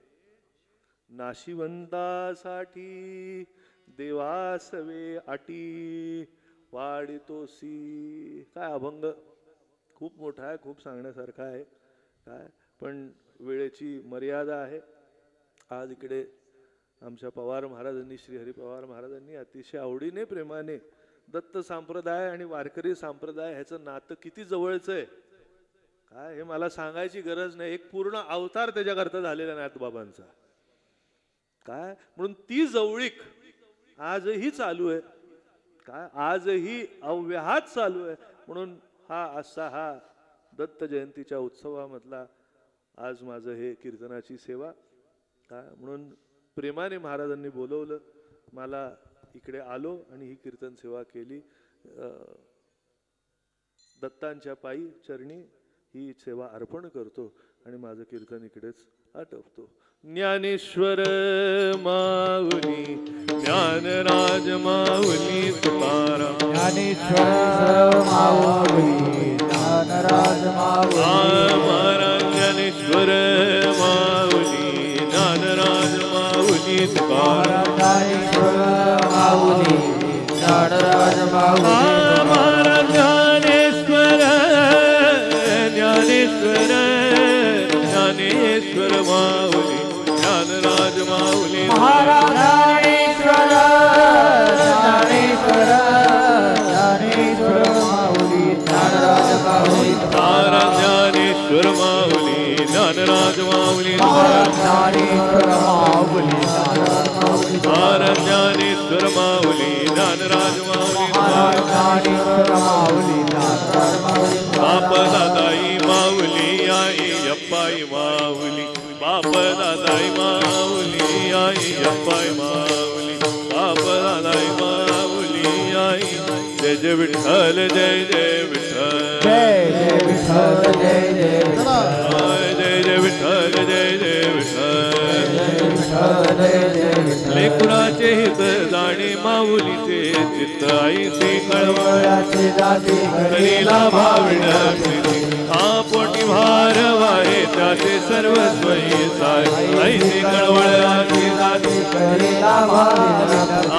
नाशिवंतासाठी देवासवे आटी वाढितोसी. काय अभंग खूप मोठा आहे, खूप सांगण्यासारखा आहे काय, पण वेळेची मर्यादा आहे. आज इकडे आमच्या पवार महाराजांनी, श्रीहरी पवार महाराजांनी अतिशय आवडीने प्रेमाने दत्त संप्रदाय आणि वारकरी संप्रदाय ह्याचं नातं किती जवळचं आहे काय हे मला सांगायची गरज नाही. एक पूर्ण अवतार त्याच्याकरता झालेला नाथबाबांचा काय, म्हणून ती जवळीक आजही चालू आहे काय, आजही अव्याहत चालू आहे. म्हणून हा असा हा दत्त जयंतीच्या उत्सवामधला आज माझं हे कीर्तनाची सेवा काय, म्हणून प्रेमाने महाराजांनी बोलवलं, मला इकडे आलो आणि ही कीर्तन सेवा केली. दत्तांच्या पायी चरणी ही सेवा अर्पण करतो आणि माझं कीर्तन इकडेच आटपतो. ज्ञानेश्वर माऊली, ज्ञानराज माऊली तुकाराम, ज्ञानेश्वर माऊली, ज्ञानराज माऊली, महाराज ज्ञानेश्वर माऊली, ज्ञानराज माऊली तुकाराम, ज्ञानेश्वर माऊली, ज्ञानराज माऊली, महाराज ज्ञानेश्वर, ज्ञानेश्वर, ज्ञानेश्वर माऊली, ज्ञानराज माऊली, महाराज ज्ञानेश्वर, ज्ञानेश्वर, ज्ञानेश्वर माऊली, ज्ञानराज माऊली, महाराज ज्ञानेश्वर माऊली, ज्ञानराज माऊली, महाराज ज्ञानेश्वर माऊली, महाराज ज्ञानेश्वर माऊली, ज्ञानराज माऊली, महाराज ज्ञानेश्वर माऊली, ज्ञानराज माऊली, बाप दादाई माऊली आई अप्पाई माऊली, बाप दादाई माऊली आई अप्पाई माऊली, बाप दादाई माऊली आई. जय जय विठ्ठल, जय जय विठ्ठल, जय जय विठ्ठल, जय जय विठ्ठल, जय जय विठ्ठल, जय जय विठ्ठल, जय जय विठ्ठल. लेकुराचे हित जाणे माऊलीचे चित्त आईचे कळवळ, कळवळाचे दाते करीला भाविण प्रीती, हा पोटी भार वाहे त्याचे सर्वस्व साय, आईचे कळवळाचे दाते करीला भाविण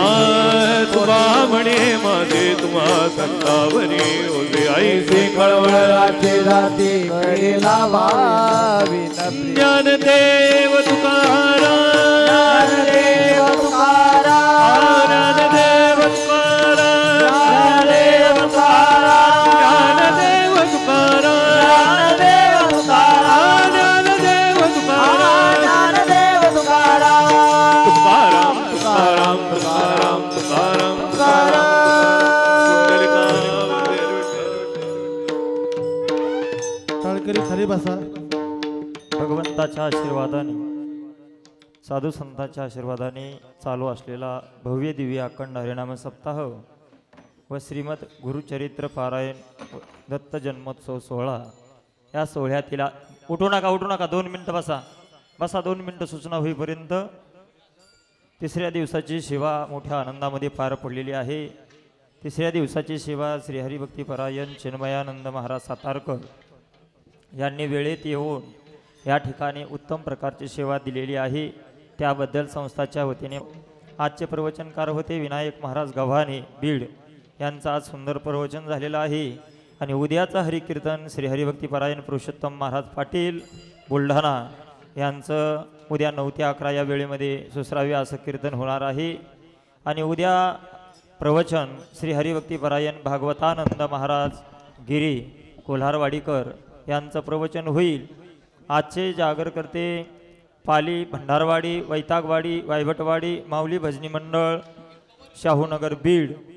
तुला म्हणे माझे तुम्हा संतावरी ओले, आईचे कळवळ कळवळाचे दाते करीला भाविण ज्ञानदेव तुकाराम, ज्ञानदेव तुकाराम, ज्ञानदेव तुकाराम, ज्ञानदेव तुकाराम, ज्ञानदेव तुकाराम, ज्ञानदेव तुकाराम, ज्ञानदेव तुकाराम, ज्ञानदेव तुकाराम, तुकाराम तुकाराम तुकाराम तुकाराम तुकाराम. टाळकरी खाली बसा. भगवंताच्या आशीर्वादाने, साधू संतांच्या आशीर्वादाने चालू असलेला भव्य दिव्य अखंड हरिनाम सप्ताह व श्रीमद गुरुचरित्र पारायण दत्त जन्मोत्सव सोहळा या सोहळ्यातील उठू नका उठू नका दोन मिनटं बसा बसा दोन मिनटं सूचना होईपर्यंत तिसऱ्या दिवसाची सेवा मोठ्या आनंदामध्ये पार पडलेली आहे. तिसऱ्या दिवसाची सेवा श्री हरिभक्तीपरायण चिन्मयानंद महाराज सातारकर यांनी वेळेत येऊन या ठिकाणी उत्तम प्रकारची सेवा दिलेली आहे. त्याबद्दल संस्थाच्या वतीने आजचे प्रवचनकार होते विनायक महाराज गव्हाणे बीड यांचं आज सुंदर प्रवचन झालेलं आहे. आणि उद्याचं हरिकीर्तन श्री हरिभक्तीपरायण पुरुषोत्तम महाराज पाटील बुलढाणा यांचं उद्या नऊ ते अकरा या वेळेमध्ये सुसरावे असं कीर्तन होणार आहे. आणि उद्या प्रवचन श्री हरिभक्तीपरायण भागवतानंद महाराज गिरी कोल्हारवाडीकर यांचं प्रवचन होईल. आजचे जागरकर्ते पाली भंडारवाडी वैतागवाडी वायभटवाडी माऊली भजनी मंडळ शाहूनगर बीड